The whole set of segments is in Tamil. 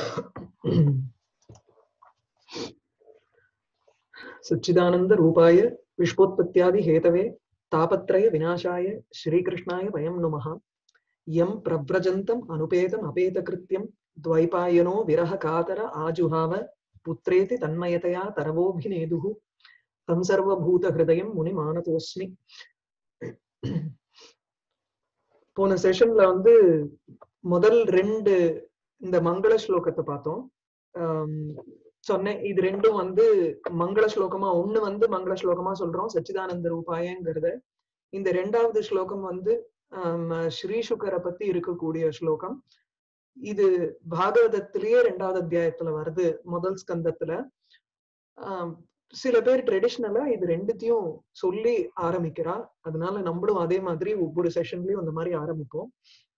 सच्चिदानंद रूपाय विश्वोत्पत्त्यादि हेतवे तापत्रय विनाशाय श्रीकृष्णाय वयं नुमः। यं प्रव्रजन्तम् अनुपेतम् अपेतकृत्यं द्वैपायनो विरह कातर आजुहाव पुत्रेति तन्मयतया तरवोभिनेदुः तं सर्वभूतहृदयं मुनिमानतोऽस्मि। போன செஷன்ல வந்து முதல் ரெண்டு இந்த மங்கள ஸ்லோகத்தை பார்த்தோம். சொன்னேன் இது ரெண்டும் வந்து மங்கள ஸ்லோகமா, ஒண்ணு வந்து மங்கள ஸ்லோகமா சொல்றோம் சச்சிதானந்த ரூபாயங்கிறத. இந்த ரெண்டாவது ஸ்லோகம் வந்து ஸ்ரீ சுகரை பத்தி இருக்கக்கூடிய ஸ்லோகம். இது பாகவதத்திலேயே ரெண்டாவது அத்தியாயத்துல வருது, முதல் ஸ்கந்தத்துல. சில பேர் ட்ரெடிஷ்னலா இது ரெண்டுத்தையும் சொல்லி ஆரம்பிக்கிறா. அதனால நம்மளும் அதே மாதிரி ஒவ்வொரு செஷன்லயும் அந்த மாதிரி ஆரம்பிப்போம்.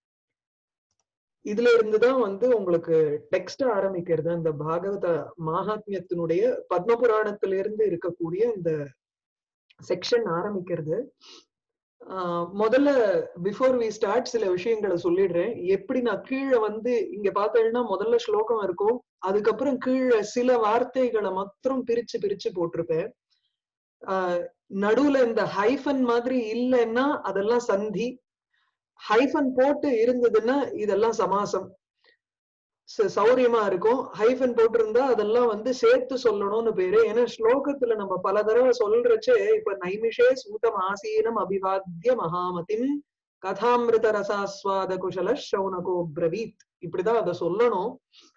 இதுல இருந்துதான் வந்து உங்களுக்கு டெக்ஸ்ட் ஆரம்பிக்கிறது. அந்த பாகவத மகாத்மியத்தினுடைய பத்ம புராணத்திலிருந்து இருக்கக்கூடிய இந்த செக்ஷன் ஆரம்பிக்கிறது. முதல்ல பிஃபோர் வி ஸ்டார்ட் சில விஷயங்களை சொல்லிடுறேன். எப்படி நான் கீழே வந்து இங்க பார்த்தேன்னா முதல்ல ஸ்லோகம் இருக்கும், அதுக்கப்புறம் கீழே சில வார்த்தைகளை மாத்திரம் பிரிச்சு பிரிச்சு போட்டிருப்பேன். நடுவுல இந்த ஹைஃபன் மாதிரி இல்லைன்னா அதெல்லாம் சந்தி, ஹைஃபன் போட்டு இருந்ததுன்னா இதெல்லாம் சமாசம், சௌரியமா இருக்கும். ஹைஃபன் போட்டிருந்தா அதெல்லாம் வந்து சேர்த்து சொல்லணும்னு பேரு. ஏன்னா ஸ்லோகத்துல நம்ம பல தடவை சொல்றச்சே, இப்ப நைமிஷே சூதம் ஆசீனம் அபிவாத்திய மகாமதிம் கதாமிருத ரசாஸ்வாத குஷல சௌனகோ பிரவீத், இப்படிதான் அதை சொல்லணும்.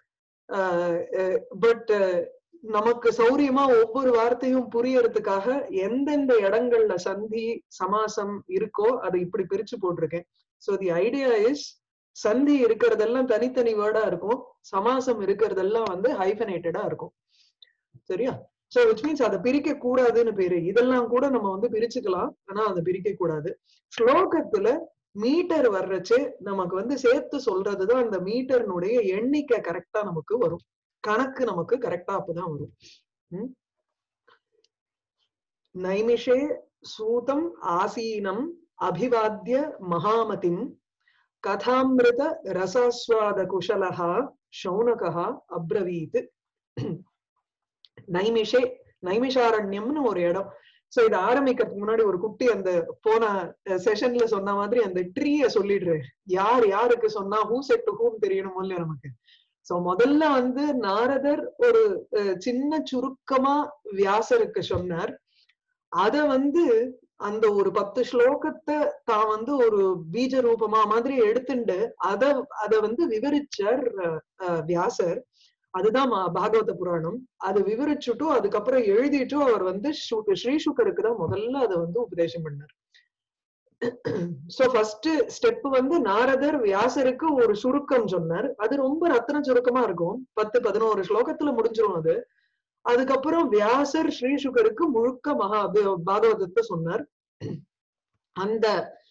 பட் நமக்கு சௌரியமா ஒவ்வொரு வார்த்தையும் புரியறதுக்காக எந்தெந்த இடங்கள்ல சந்தி சமாசம் இருக்கோ அதை இப்படி பிரிச்சு போட்டிருக்கேன். சோ தி ஐடியா இஸ், சந்தி இருக்கிறதெல்லாம் தனித்தனி வேர்டா இருக்கும், சமாசம் இருக்கிறதெல்லாம் வந்து ஹைஃபனேட்டடா இருக்கும். சரியா? சோ விச் மீன்ஸ் அதை பிரிக்க கூடாதுன்னு பேரு. இதெல்லாம் கூட நம்ம வந்து பிரிச்சுக்கலாம், ஆனா அதை பிரிக்க கூடாது. ஸ்லோகத்துல மீட்டர் வர்றச்சு நமக்கு வந்து சேர்த்து சொல்றதுதான் அந்த மீட்டர்னுடைய எண்ணிக்கை கரெக்டா நமக்கு வரும், கணக்கு நமக்கு கரெக்டா அப்பதான் வரும். நைமிஷே சூதம் ஆசீனம் அபிவாத்திய மகாமதிம் கதாமிருத ரசாஸ்வாத குஷலஹா சௌனகஹா அப்ரவீத். நைமிஷே, நைமிஷாரண்யம்னு ஒரு இடம். சோ இது ஆரம்பிக்கிறதுக்கு முன்னாடி ஒரு குட்டி, அந்த போன செஷன்ல சொன்ன மாதிரி அந்த ட்ரீய சொல்லிடுறேன். யார் யாருக்கு சொன்னா ஹூ செட் டு ஹூம் தெரியணும் இல்லையா நமக்கு. சோ முதல்ல வந்து நாரதர் ஒரு சின்ன சுருக்கமா வியாசருக்கு சொன்னார். அத வந்து அந்த ஒரு 10 ஸ்லோகத்தை தான் வந்து ஒரு பீஜ ரூபமா மாதிரி எடுத்துட்டு அத வந்து விவரிச்சார் வியாசர். அதுதான் பாகவத புராணம். அது விவரிச்சுட்டோ அதுக்கப்புறம் எழுதிட்டோ அவர் வந்து ஸ்ரீ சுகருக்கு தான் முதல்ல அதை வந்து உபதேசம் பண்ணார். சோ ஃபர்ஸ்ட் ஸ்டெப் வந்து நாரதர் வியாசருக்கு ஒரு சுருக்கம் சொன்னார். அது ரொம்ப ரத்ன சுருக்கமா இருக்கும், 10-11 ஸ்லோகத்துல முடிஞ்சிரும் அது. அதுக்கப்புறம் வியாசர் ஸ்ரீ சுகருக்கு முழுக்க பாகவதத்தை சொன்னார். அந்த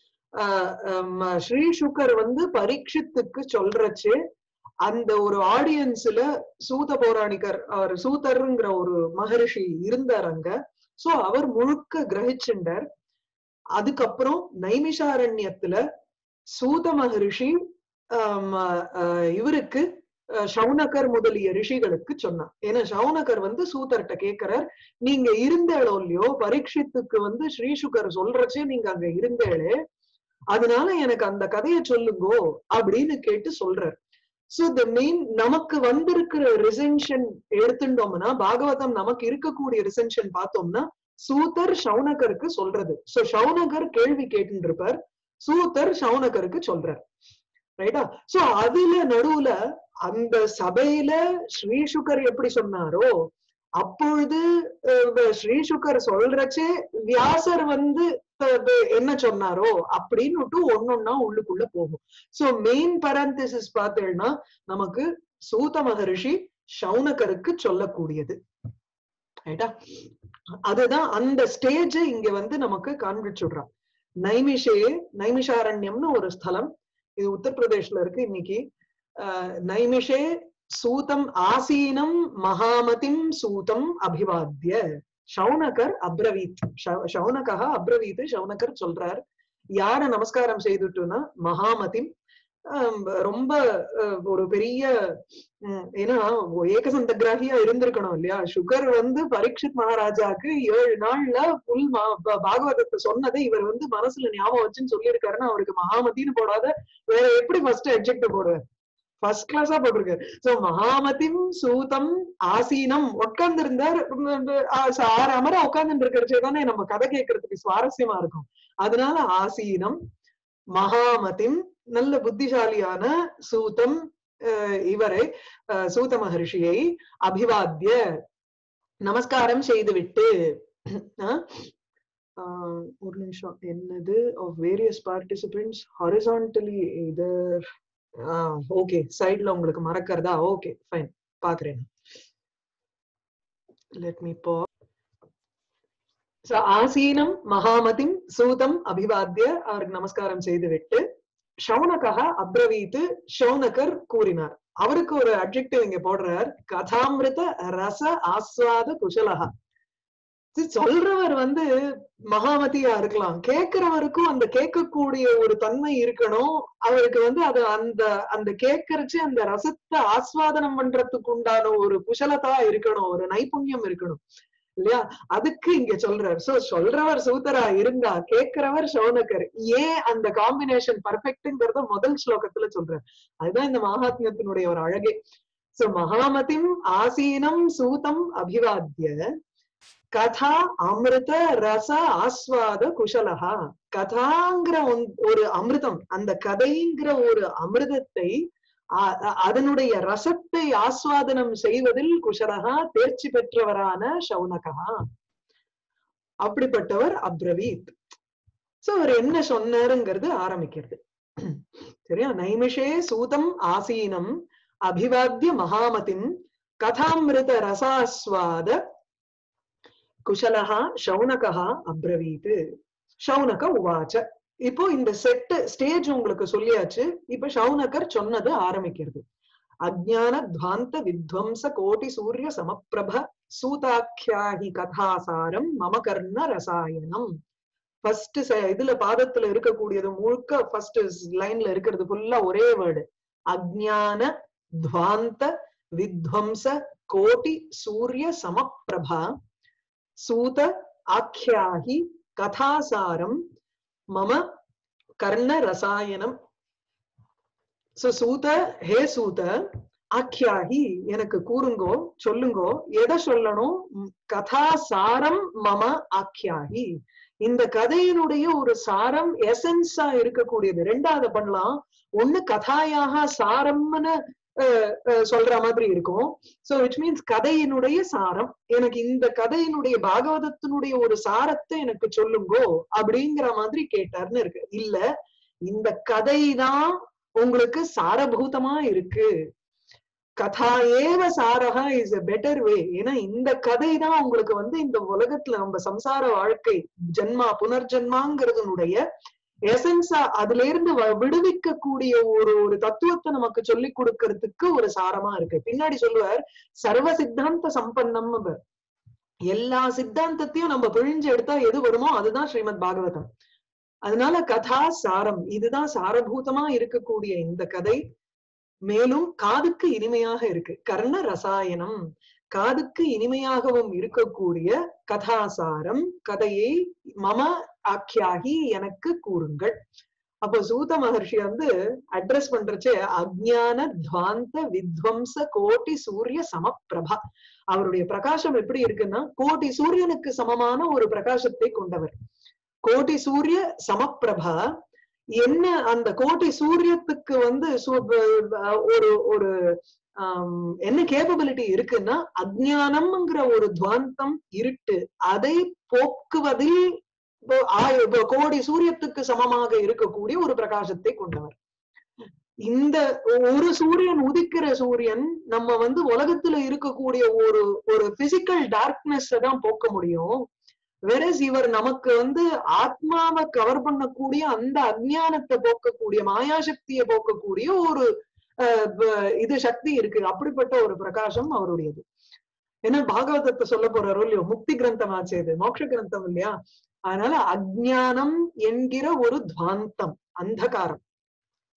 ஸ்ரீ சுகர் வந்து பரீட்சித்துக்கு சொல்றச்சு அந்த ஒரு ஆடியன்ஸ்ல சூத பௌராணிகர், அவர் சூதர்ங்கிற ஒரு மகரிஷி இருந்தார் அங்க. சோ அவர் முழுக்க கிரகிச்சுண்டார். அதுக்கப்புறம் நைமிஷாரண்யத்துல சூத மகரிஷி இவருக்கு சௌனகர் முதலிய ரிஷிகளுக்கு சொன்னார். ஏன்னா சௌனகர் வந்து சூதர்கிட்ட கேட்கிறார், நீங்க இருந்தேளோ இல்லையோ பரீட்சித்துக்கு வந்து ஸ்ரீ சுகர் சொல்றச்சே நீங்க அங்க இருந்தேளே, அதனால எனக்கு அந்த கதையை சொல்லுங்கோ அப்படின்னு கேட்டு சொல்றார். சோ த மெயின் நமக்கு வந்திருக்கிற ரிசென்ஷன் எடுத்துட்டோம்னா, பாகவதம் நமக்கு இருக்கக்கூடிய ரிசென்ஷன் பார்த்தோம்னா சூதர் சௌனகருக்கு சொல்றது. சோ சௌனகர் கேள்வி கேட்டு இருப்பார், சூதர் சௌனகருக்கு சொல்றார். ரைட்டா? சோ அதுல நடுவுல அந்த சபையில ஸ்ரீ சுகர் எப்படி சொன்னாரோ அப்பொழுது ஸ்ரீ சுகர் சொல்றச்சே வியாசர் வந்து என்ன சொன்னாரோ அப்படின்னு ஒன்னொன்னா உள்ளுக்குள்ள போகும். சோ மெயின் பரந்தசிஸ் பார்த்தேன்னா நமக்கு சூத மகரிஷி சௌனகருக்கு சொல்லக்கூடியது. ரைட்டா? அதுதான் அந்த ஸ்டேஜ் இங்க வந்து நமக்கு காண்பிச்சுடுறான். நைமிஷாரண்யம்னு ஒரு ஸ்தலம், இது உத்தரப்பிரதேஷ்ல இருக்கு. இன்னைக்கு நைமிஷே சூதம் ஆசீனம் மகாமதிம் சூதம் அபிவாத்திய சௌனகர் அப்ரவீத். சௌனகா அப்ரவீத், சௌனகர் சொல்றார். யார நமஸ்காரம் செய்துட்டுன்னா மகாமதிம், ரொம்ப ஒரு பெரிய ஏன்னா ஏகசந்தகிராகியா இருந்திருக்கணும் இல்லையா. சுகர் வந்து பரீட்சித் மகாராஜாக்கு 7 நாள்ல புல் பாகவதத்தை சொன்னதை இவர் வந்து மனசுல ஞாபகம் வச்சுன்னு சொல்லியிருக்காருன்னா அவருக்கு மகாமதின்னு போடாத வேற எப்படி ஃபர்ஸ்ட் அட்ஜெக்டிவ் போடுவார்? ஃபர்ஸ்ட் கிளாஸா போட்டிருக்காரு. சோ மகாமதிம் சூதம் ஆசீனம் உட்கார்ந்து இருந்தார். 6 அமர உட்கார்ந்து இருக்கிறச்சேதானே நம்ம கதை கேட்கறதுக்கு சுவாரஸ்யமா இருக்கும். அதனால ஆசீனம் மகாமதிம் நல்ல புத்திசாலியான சூதம் இவரை சூத மகர்ஷியை அபிவாத்திய நமஸ்காரம் செய்துவிட்டு ஒரு நிமிஷம் என்னது of various participants horizontally either okay சைடுல உங்களுக்கு மறக்கிறதா? ஓகே ஃபைன் பாக்குறேன். லெட் மீ பா ஆசீனம் மகாமதிம் சூதம் அபிவாத்திய அவருக்கு நமஸ்காரம் செய்துவிட்டு ஷௌனகா அப்ரவீத்து ஷௌனகர் கூறினார். அவருக்கு ஒரு அட்ஜெக்டிவ் இங்க போடுறார், கதாமிருத ரச ஆஸ்வாத குஷலகா. சொல்றவர் வந்து மகாமதியா இருக்கலாம், கேட்கிறவருக்கும் அந்த கேட்கக்கூடிய ஒரு தன்மை இருக்கணும். அவருக்கு வந்து அது அந்த அந்த கேட்கறச்சு அந்த ரசத்தை ஆஸ்வாதனம் பண்றதுக்கு உண்டான ஒரு குஷலதா இருக்கணும், ஒரு நைபுண்யம் இருக்கணும் இல்லையா. அதுக்கு இங்க சொல்றார். சோ சொல்றவர் சூதரா இருந்தா கேட்கிறவர் ஷௌனகர். ஏன் அந்த காம்பினேஷன் பர்ஃபெக்ட்ங்கிறத முதல் ஸ்லோகத்துல சொல்றார். அதுதான் இந்த மகாத்மியத்தினுடைய ஒரு அழகே. சோ மகாமதிம் ஆசீனம் சூதம் அபிவாத்திய கதா அமிர்த ரச ஆஸ்வாத குஷலகா. கதாங்கிற ஒரு அமிர்தம், அந்த கதைங்கிற ஒரு அமிர்தத்தை அதனுடைய ரசத்தை ஆஸ்வாதனம் செய்வதில் குஷலகா தேர்ச்சி பெற்றவரான ஷௌனகா. அப்படிப்பட்டவர் அப்ரவீத். சோ அவர் என்ன சொன்னாருங்கிறது ஆரம்பிக்கிறது சரியா. நைமிஷே சூதம் ஆசீனம் அபிவாத்திய மகாமதிம் கதாமிருத ரசாஸ்வாத குஷலகா ஷௌனகா அப்ரவீத். ஷௌனக உவாச்ச. இப்போ இந்த செட் ஸ்டேஜ் உங்களுக்கு சொல்லியாச்சு. இப்ப ஷௌனகர் சொன்னது ஆரம்பிக்கிறது. அஜ்ஞான துவாந்த வித்வம்ச கோட்டி சூரிய சமப்பிரப சூதாக்கியாஹி கதாசாரம் மம கர்ண ரசாயனம். ஃபர்ஸ்ட் இதுல பாதத்துல இருக்கக்கூடியது முழுக்க ஃபர்ஸ்ட் லைன்ல இருக்கிறது ஃபுல்லா ஒரே வேர்டு. அஜ்ஞான துவாந்த வித்வம்ச கோட்டி சூரிய சமப்பிரபா சூத ஆக்கியாஹி கதாசாரம் மம கர்ண ரசாயனம். சூத ஹே சூத ஆக்கியாஹி எனக்கு கூறுங்கோ சொல்லுங்கோ. எதை சொல்லணும்? கதாசாரம் மம ஆக்கியாஹி. இந்த கதையினுடைய ஒரு சாரம் எசன்ஸா இருக்கக்கூடியது. ரெண்டாவது பண்ணலாம், ஒண்ணு கதாயாக சாரம்னு சொல்ற மாதிரி இருக்கும். சோ விச் மீன்ஸ் கதையினுடைய சாரம், எனக்கு இந்த கதையினுடைய பாகவதத்தினுடைய ஒரு சாரத்தை எனக்கு சொல்லுங்கோ அப்படிங்கிற மாதிரி கேட்டார்னு இருக்கு. இல்ல, இந்த கதைதான் உங்களுக்கு சாரபூதமா இருக்கு. கதா ஏவ சாரகா இஸ் எ பெட்டர் வே. ஏன்னா இந்த கதை தான் உங்களுக்கு வந்து இந்த உலகத்துல நம்ம சம்சார வாழ்க்கை ஜென்மா புனர்ஜென்மாங்கிறதுனுடைய எசன்ஸா அதுல இருந்து விடுவிக்க கூடிய ஒரு தத்துவத்தை நமக்கு சொல்லி கொடுக்கறதுக்கு ஒரு சாரமா இருக்கு. பின்னாடி சொல்லுவார் சர்வ சித்தாந்த சம்பன்னம். எல்லா சித்தாந்தத்தையும் நம்ம பிழிஞ்சு எடுத்தா எது வருமோ அதுதான் ஸ்ரீமத் பாகவதம். அதனால கதா சாரம், இதுதான் சாரபூதமா இருக்கக்கூடிய இந்த கதை. மேலும் காதுக்கு இனிமையாக இருக்கு. கர்ண ரசாயனம், காதுக்கு இனிமையாகவும் இருக்கக்கூடிய கதாசாரம், கதையை மம ஆக்கியாகி எனக்கு கூறுங்கள். அப்போ சூத மகர்ஷி வந்து அட்ரஸ் பண்றச்சே அஜ்ஞான துவாந்த வித்வம்ச கோட்டி சூரிய சமப்பிரபா. அவருடைய பிரகாசம் எப்படி இருக்குன்னா கோட்டி சூரியனுக்கு சமமான ஒரு பிரகாசத்தை கொண்டவர். கோட்டி சூரிய சமப்பிரபா. என்ன அந்த கோட்டி சூரியத்துக்கு வந்து ஒரு ஒரு என்ன கேப்பபிலிட்டி இருக்குன்னா அஜ்ஞானம்ங்கிற ஒரு துவாந்தம் இருட்டு அதை போக்குவதில் கோடி சூரியத்துக்கு சமமாக இருக்கக்கூடிய ஒரு பிரகாசத்தை கொண்டவர். இந்த ஒரு சூரியன் உதிக்கிற சூரியன் நம்ம வந்து உலகத்துல இருக்கக்கூடிய ஒரு பிசிக்கல் டார்க்னஸ் தான் போக்க முடியும். வெரஸ் இவர் நமக்கு வந்து ஆத்மாவை கவர் பண்ணக்கூடிய அந்த அஜ்ஞானத்தை போக்கக்கூடிய மாயாசக்தியை போக்கக்கூடிய ஒரு இது சக்தி இருக்கு. அப்படிப்பட்ட ஒரு பிரகாசம் அவருடையது. ஏன்னா பாகவதத்தை சொல்ல போறாரோ இல்லையோ, முக்தி கிரந்தம் ஆச்சேது, மோட்ச கிரந்தம் இல்லையா. அதனால அஜ்ஞானம் என்கிற ஒரு துவாந்தம், அந்தகாரம்,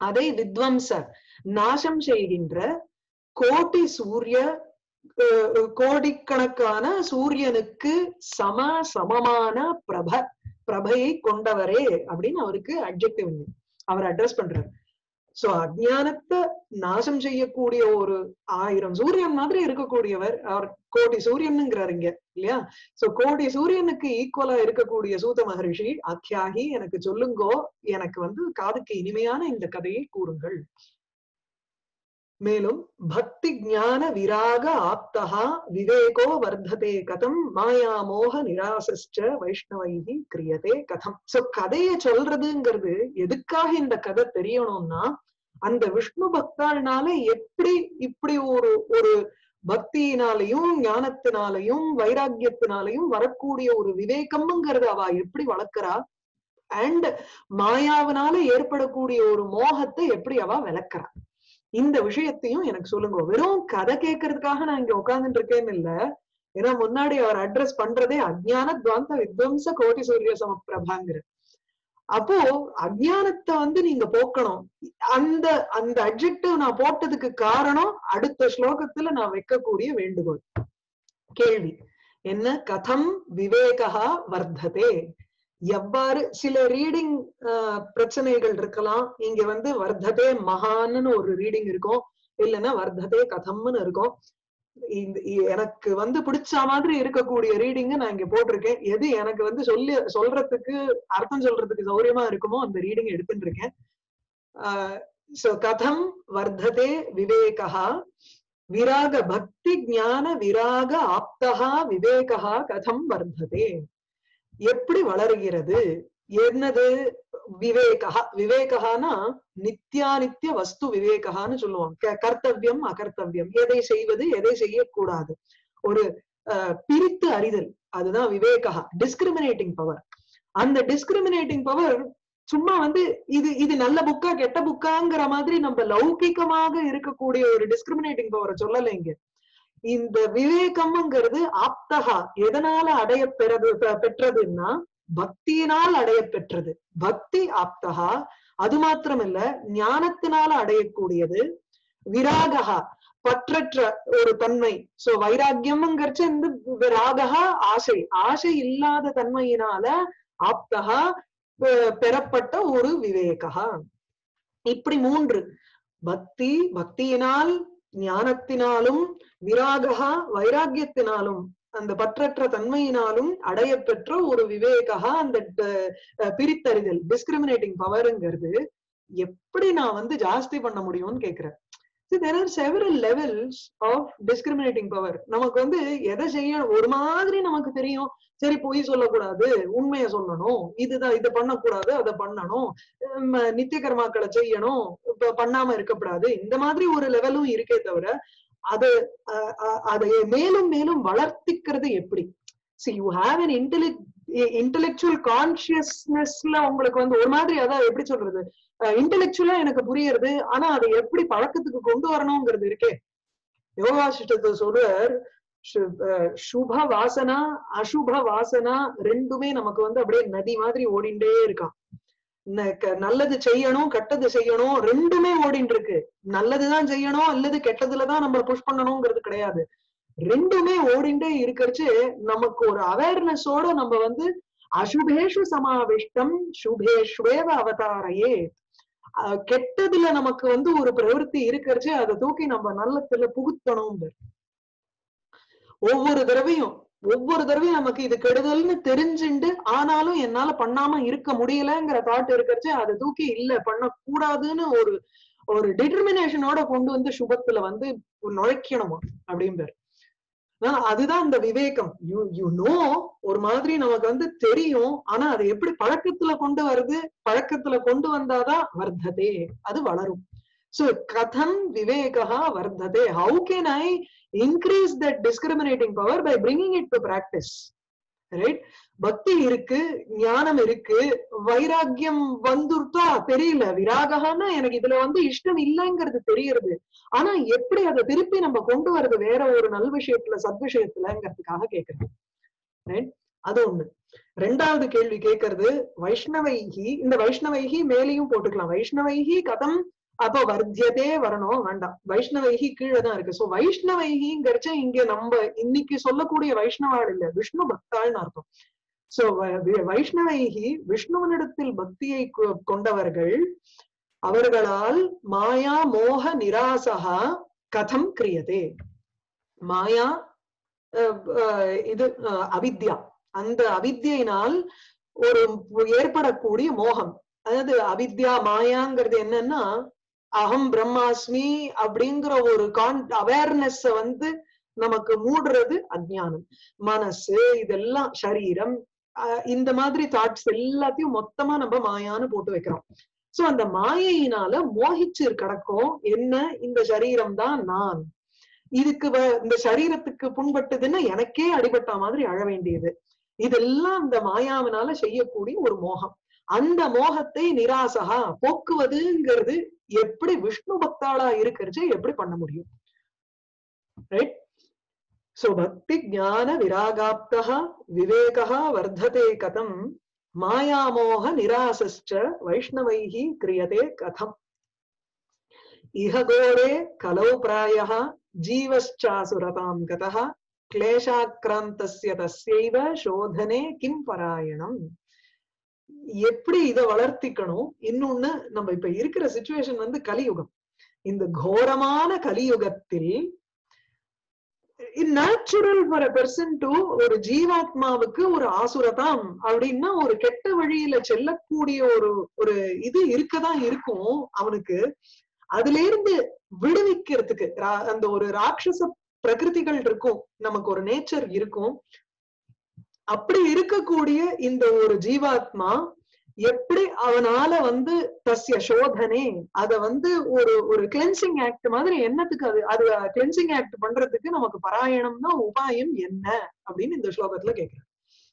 அதை வித்வம்ச நாசம் செய்கின்ற கோடி சூரிய கோடிக்கணக்கான சூரியனுக்கு சமமான பிரபையை கொண்டவரே அப்படின்னு அவருக்கு அட்ஜெக்டிவ் அவர் அட்ரஸ் பண்றாரு. சோ அஜ்ஞானத்தை நாசம் செய்யக்கூடிய ஒரு 1000 சூரியன் மாதிரி இருக்கக்கூடியவர் அவர் கோடி சூரியனுங்கிறாரு இங்க இல்லையா. சோ கோடி சூரியனுக்கு ஈக்குவலா இருக்கக்கூடிய சூத மகரிஷி ஆக்கியாகி எனக்கு சொல்லுங்கோ, எனக்கு காதுக்கு இனிமையான இந்த கதையை கூறுங்கள். மேலும் பக்தி ஞான விராக ஆப்தஹா விவேகோ வர்த்ததே கதம் மாயா மோக நிராசஸ்ச வைஷ்ணவைஹி கிரியதே கதம். சோ கதையை சொல்றதுங்கிறது எதுக்காக இந்த கதை தெரியணும்னா, அந்த விஷ்ணு பக்தாள்னால எப்படி இப்படி ஒரு பக்தியினாலையும் ஞானத்தினாலையும் வைராக்கியத்தினாலையும் வரக்கூடிய ஒரு விவேகம்ங்கிறது அவ எப்படி வளர்க்கிறா, அண்ட் மாயாவினால ஏற்படக்கூடிய ஒரு மோகத்தை எப்படி அவ விளக்குறா, இந்த விஷயத்தையும் எனக்கு சொல்லுங்க. வெறும் கதை கேட்கறதுக்காக நான் இங்க உட்கார்ந்துட்டு இருக்கேன்னு இல்ல. ஏன்னா முன்னாடி அவர் அட்ரஸ் பண்றதே அஜ்ஞான துவந்த வித்வம்ச கோடி சூரிய சமப்பிரபாங்கிற. அப்போ அஜ்ஞானத்தை நீங்க போக்கணும். அந்த அந்த அட்ஜெக்டிவ் நான் போட்டதுக்கு காரணம் அடுத்த ஸ்லோகத்துல நான் வைக்கக்கூடிய வேண்டுகோள் கேள்வி என்ன, கதம் விவேகா வர்த்ததே. எவ்வாறு சில ரீடிங் பிரச்சனைகள் இருக்கலாம். இங்க வர்த்ததே மகான்னு ஒரு ரீடிங் இருக்கும், இல்லைன்னா வர்த்ததே கதம்னு இருக்கும். எனக்கு பிடிச்ச மாதிரி இருக்கக்கூடிய ரீடிங்க நான் இங்க போட்டிருக்கேன். எது எனக்கு சொல்றதுக்கு அர்த்தம் சொல்றதுக்கு சௌரியமா இருக்குமோ அந்த ரீடிங் எடுத்துட்டு இருக்கேன். கதம் வர்த்ததே விவேகா விராக பக்தி ஞான விராக ஆப்தஹா விவேகா கதம் வர்த்ததே, எப்படி வளருகிறது, என்னது விவேகா. விவேகானா நித்யானித்ய வஸ்து விவேகான்னு சொல்லுவாங்க. கர்த்தவியம் அகர்த்தவியம், எதை செய்வது எதை செய்யக்கூடாது, ஒரு பிரித்து அறிதல், அதுதான் விவேகா. Discriminating power. அந்த டிஸ்கிரிமினேட்டிங் பவர் சும்மா இது நல்ல புக்கா கெட்ட புக்காங்கிற மாதிரி நம்ம லௌகிகமாக இருக்கக்கூடிய ஒரு டிஸ்கிரிமினேட்டிங் பவரை சொல்லல இங்க. இந்த விவேகம்ங்கிறது ஆப்தகா எதனால அடைய பெற்றதுன்னா பக்தியினால் அடைய பெற்றது. பக்தி ஆப்தகா. அது மாத்திரமில்ல, ஞானத்தினால அடையக்கூடியது. விராகா பற்றற்ற ஒரு தன்மை. சோ வைராக்கியம்ங்கிறச்சு இந்த ராகா ஆசை, ஆசை இல்லாத தன்மையினால ஆப்தகா பெறப்பட்ட ஒரு விவேகா. இப்படி 3 பக்தி, பக்தியினால் ஞானத்தினாலும், விராகா வைராக்கியத்தினாலும் அந்த பற்றற்ற தன்மையினாலும் அடைய பெற்ற ஒரு விவேகா. அந்த பிரித்தறிதல் டிஸ்கிரிமினேட்டிங் பவர்ங்கிறது எப்படி நான் ஜாஸ்தி பண்ண முடியும்னு கேக்குறேன். there are several levels of discriminating power. நமக்கு எதை செய்யணும் ஒரு மாதிரி நமக்கு தெரியும். சரி, பொய் சொல்லக்கூடாது, உண்மையை சொல்லணும், இதுதான் இதை பண்ணக்கூடாது, அதை பண்ணணும், நித்திய கர்மாக்களை செய்யணும், பண்ணாம இருக்கக்கூடாது, இந்த மாதிரி ஒரு லெவலும் இருக்கே தவிர அதை மேலும் மேலும் வளர்த்திக்கிறது எப்படி? See, you have an intellectual consciousnessல உங்களுக்கு ஒரு மாதிரி, அதான் எப்படி சொல்றது, இன்டெலெக்சுவலா எனக்கு புரியுறது, ஆனா அதை எப்படி பழக்கத்துக்கு கொண்டு வரணுங்கிறது இருக்கே. யோகாசிஷ்டத்தை சொல்றார், சுப வாசனா அசுப வாசனா ரெண்டுமே நமக்கு அப்படியே நதி மாதிரி ஓடிண்டே இருக்கான். நல்லது செய்யணும் கெட்டது செய்யணும் ரெண்டுமே ஓடிட்டு இருக்கு. நல்லதுதான் செய்யணும் அல்லது கெட்டதுலதான் நம்ம புஷ் பண்ணணுங்கிறது கிடையாது. ரெண்டுமே ஓடிண்டே இருக்கிறச்சு நமக்கு ஒரு அவேர்னஸோட நம்ம அசுபேஷு சமாவிஷ்டம் சுபேஷ்வேவ அவதாரையே. கெட்டதுல நமக்கு ஒரு பிரவருத்தி இருக்கிறச்சு அதை தூக்கி நம்ம நல்லத்துல புகுத்தணும். ஒவ்வொரு தடவையும் நமக்கு இது கெடுதல்னு தெரிஞ்சுண்டு ஆனாலும் என்னால பண்ணாம இருக்க முடியலங்கிற தாட் இருக்கிறச்சு அதை தூக்கி இல்ல பண்ணக்கூடாதுன்னு ஒரு டிட்டர்மினேஷனோட கொண்டு சுபத்துல நுழைக்கணுமா அப்படின்பாரு. அதுதான் இந்த விவேகம். யூ நோ, ஒரு மாதிரி நமக்கு தெரியும், ஆனா அதை எப்படி பழக்கத்துல கொண்டு வருது, பழக்கத்துல கொண்டு வந்தாதான் வர்த்ததே, அது வளரும். So katham vivekaha vardhate, how can I increase that discriminating power? By bringing it to practice, right? பக்தி இருக்கு, ஞானம் இருக்கு, வைராக்கியம் வந்துட்டா தெரியல, விராகனா எனக்கு இதுல இஷ்டம் இல்லைங்கிறது தெரியுது, ஆனா எப்படி அதை திருப்பி நம்ம கொண்டு வர்றது வேற ஒரு நல் விஷயத்துல சத் விஷயத்துலங்கிறதுக்காக கேக்குறேன், ரைட்? அது ஒண்ணு. ரெண்டாவது கேள்வி கேட்கறது வைஷ்ணவைகி, இந்த வைஷ்ணவைகி மேலையும் போட்டுக்கலாம், வைஷ்ணவைகி கதம் அப்ப வர்த்தியதே வரணும் வேண்டாம், வைஷ்ணவைகி கீழே தான் இருக்கு. சோ வைஷ்ணவைகிங்கிறச்ச இங்க நம்ம இன்னைக்கு சொல்லக்கூடிய வைஷ்ணவாள் இல்ல, விஷ்ணு பக்தாள்னு அர்த்தம். சோ வைஷ்ணவைகி விஷ்ணுவனிடத்தில் பக்தியை கொண்டவர்கள், அவர்களால் மாயா மோக நிராசகா கதம் கிரியதே. மாயா இது அவித்யா, அந்த அவித்யினால் ஒரு ஏற்படக்கூடிய மோகம், அதாவது அவித்யா மாயாங்கிறது என்னன்னா அகம் பிரம்மாஸ்மி அப்படிங்கிற ஒரு அவேர்னஸ் வந்து நமக்கு மூடுறது அஜ்ஞானம். மனசு இதெல்லாம் சரீரம் இந்த மாதிரி தாட்ஸ் எல்லாத்தையும் மொத்தமா நம்ம மாயான்னு போட்டு வைக்கிறோம். சோ அந்த மாயையினால மோகிச்சு கிடக்கும் என்ன, இந்த சரீரம் தான் நான், இதுக்கு இந்த சரீரத்துக்கு புண்பட்டதுன்னா எனக்கே அடிபட்ட மாதிரி அழ வேண்டியது, இதெல்லாம் இந்த மாயாவினால செய்யக்கூடிய ஒரு மோகம். அந்த மோகத்தை நிராசகா போக்குவதுங்கிறது எப்படி விஷ்ணு பக்தாளா இருக்கிறது எப்படி பண்ண முடியும், ரைட்? சோ பக்தி ஞான விராகாப்தா விவேகா வர்த்ததே கதம் மாயாமோக நிராசஸ்ச வைஷ்ணவைஹி கிரியதே கதம். இஹ கோரே கலௌ பிராயः ஜீவஸ்சாசுரதாம் கதः கிளேஷாக்ராந்தஸ்ய தஸ்யைவ சோதனே கிம் பராயணம். எப்படி இத வளர்த்திக்கணும்? இன்னொன்னு, நம்ம இப்ப இருக்கிற சிச்சுவேஷன் வந்து கலியுகம். இந்த கோரமான கலியுகத்தில் natural for a person to, ஒரு ஜீவாத்மாவுக்கு ஒரு ஆசுரதாம் அப்படின்னா ஒரு கெட்ட வழியில செல்லக்கூடிய ஒரு இது இருக்கதான் இருக்கும் அவனுக்கு. அதுல இருந்து விடுவிக்கிறதுக்கு அந்த ஒரு ராட்சச பிரகிருதிகள் இருக்கும், நமக்கு ஒரு நேச்சர் இருக்கும். அப்படி இருக்கக்கூடிய இந்த ஒரு ஜீவாத்மா எப்படி அவனால வந்து தஸ்ய சோதனே, அத வந்து ஒரு கிளென்சிங் ஆக்ட் மாதிரி என்னத்துக்கு அது கிளென்சிங் ஆக்ட் பண்றதுக்கு நமக்கு பராயணம்னா உபாயம் என்ன அப்படின்னு இந்த ஸ்லோகத்துல கேக்குறேன்.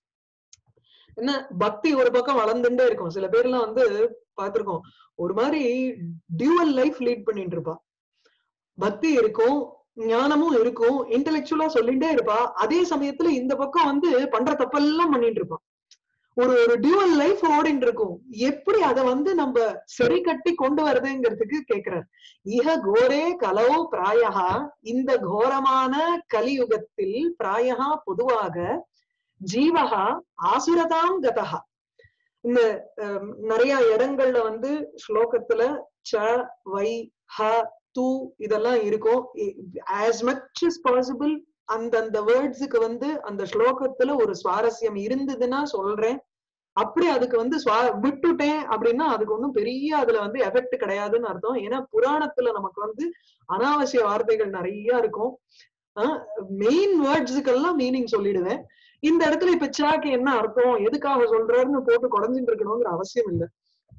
என்ன பக்தி ஒரு பக்கம் வளர்ந்துட்டே இருக்கும். சில பேர்லாம் வந்து பாத்திருக்கோம், ஒரு மாதிரி டியூவல் லைஃப் லீட் பண்ணிட்டு இருப்பா, பக்தி இருக்கும் ஞானமும் இருக்கும், இன்டெலெக்சுவலா சொல்லிட்டே இருப்பா, அதே சமயத்துல இந்த பக்கம் வந்து பண்ற தப்பெல்லாம் பண்ணிட்டு இருப்பான். ஒரு டியூவல் லைஃப் ஓடிட்டு இருக்கும். எப்படி அதை வந்து நம்ம சரி கட்டி கொண்டு வருதுங்கிறதுக்கு கேக்குறார். இஹ கோரே கலோ பிராயகா, இந்த கோரமான கலியுகத்தில் பிராயகா பொதுவாக ஜீவகா ஆசுரதாம் கதகா. இந்த நிறைய இடங்கள்ல வந்து ஸ்லோகத்துல ச வை ஹ து இதெல்லாம் இருக்கும். ஆஸ் மச் as பாசிபிள் அந்தந்த வேர்ட்ஸுக்கு வந்து அந்த ஸ்லோகத்துல ஒரு சுவாரஸ்யம் இருந்ததுன்னா சொல்றேன். அப்படி அதுக்கு வந்து விட்டுட்டேன் அப்படின்னா அதுக்கு ஒன்றும் பெரிய அதுல வந்து எஃபெக்ட் கிடையாதுன்னு அர்த்தம். ஏன்னா புராணத்துல நமக்கு வந்து அனாவசிய வார்த்தைகள் நிறைய இருக்கும். மெயின் வேர்ட்ஸுக்கெல்லாம் மீனிங் சொல்லிடுவேன். இந்த இடத்துல இப்ப சாக்கு என்ன அர்த்தம், எதுக்காக சொல்றாருன்னு போட்டு குறைஞ்சிட்டு இருக்கணுங்கிற அவசியம் இல்லை.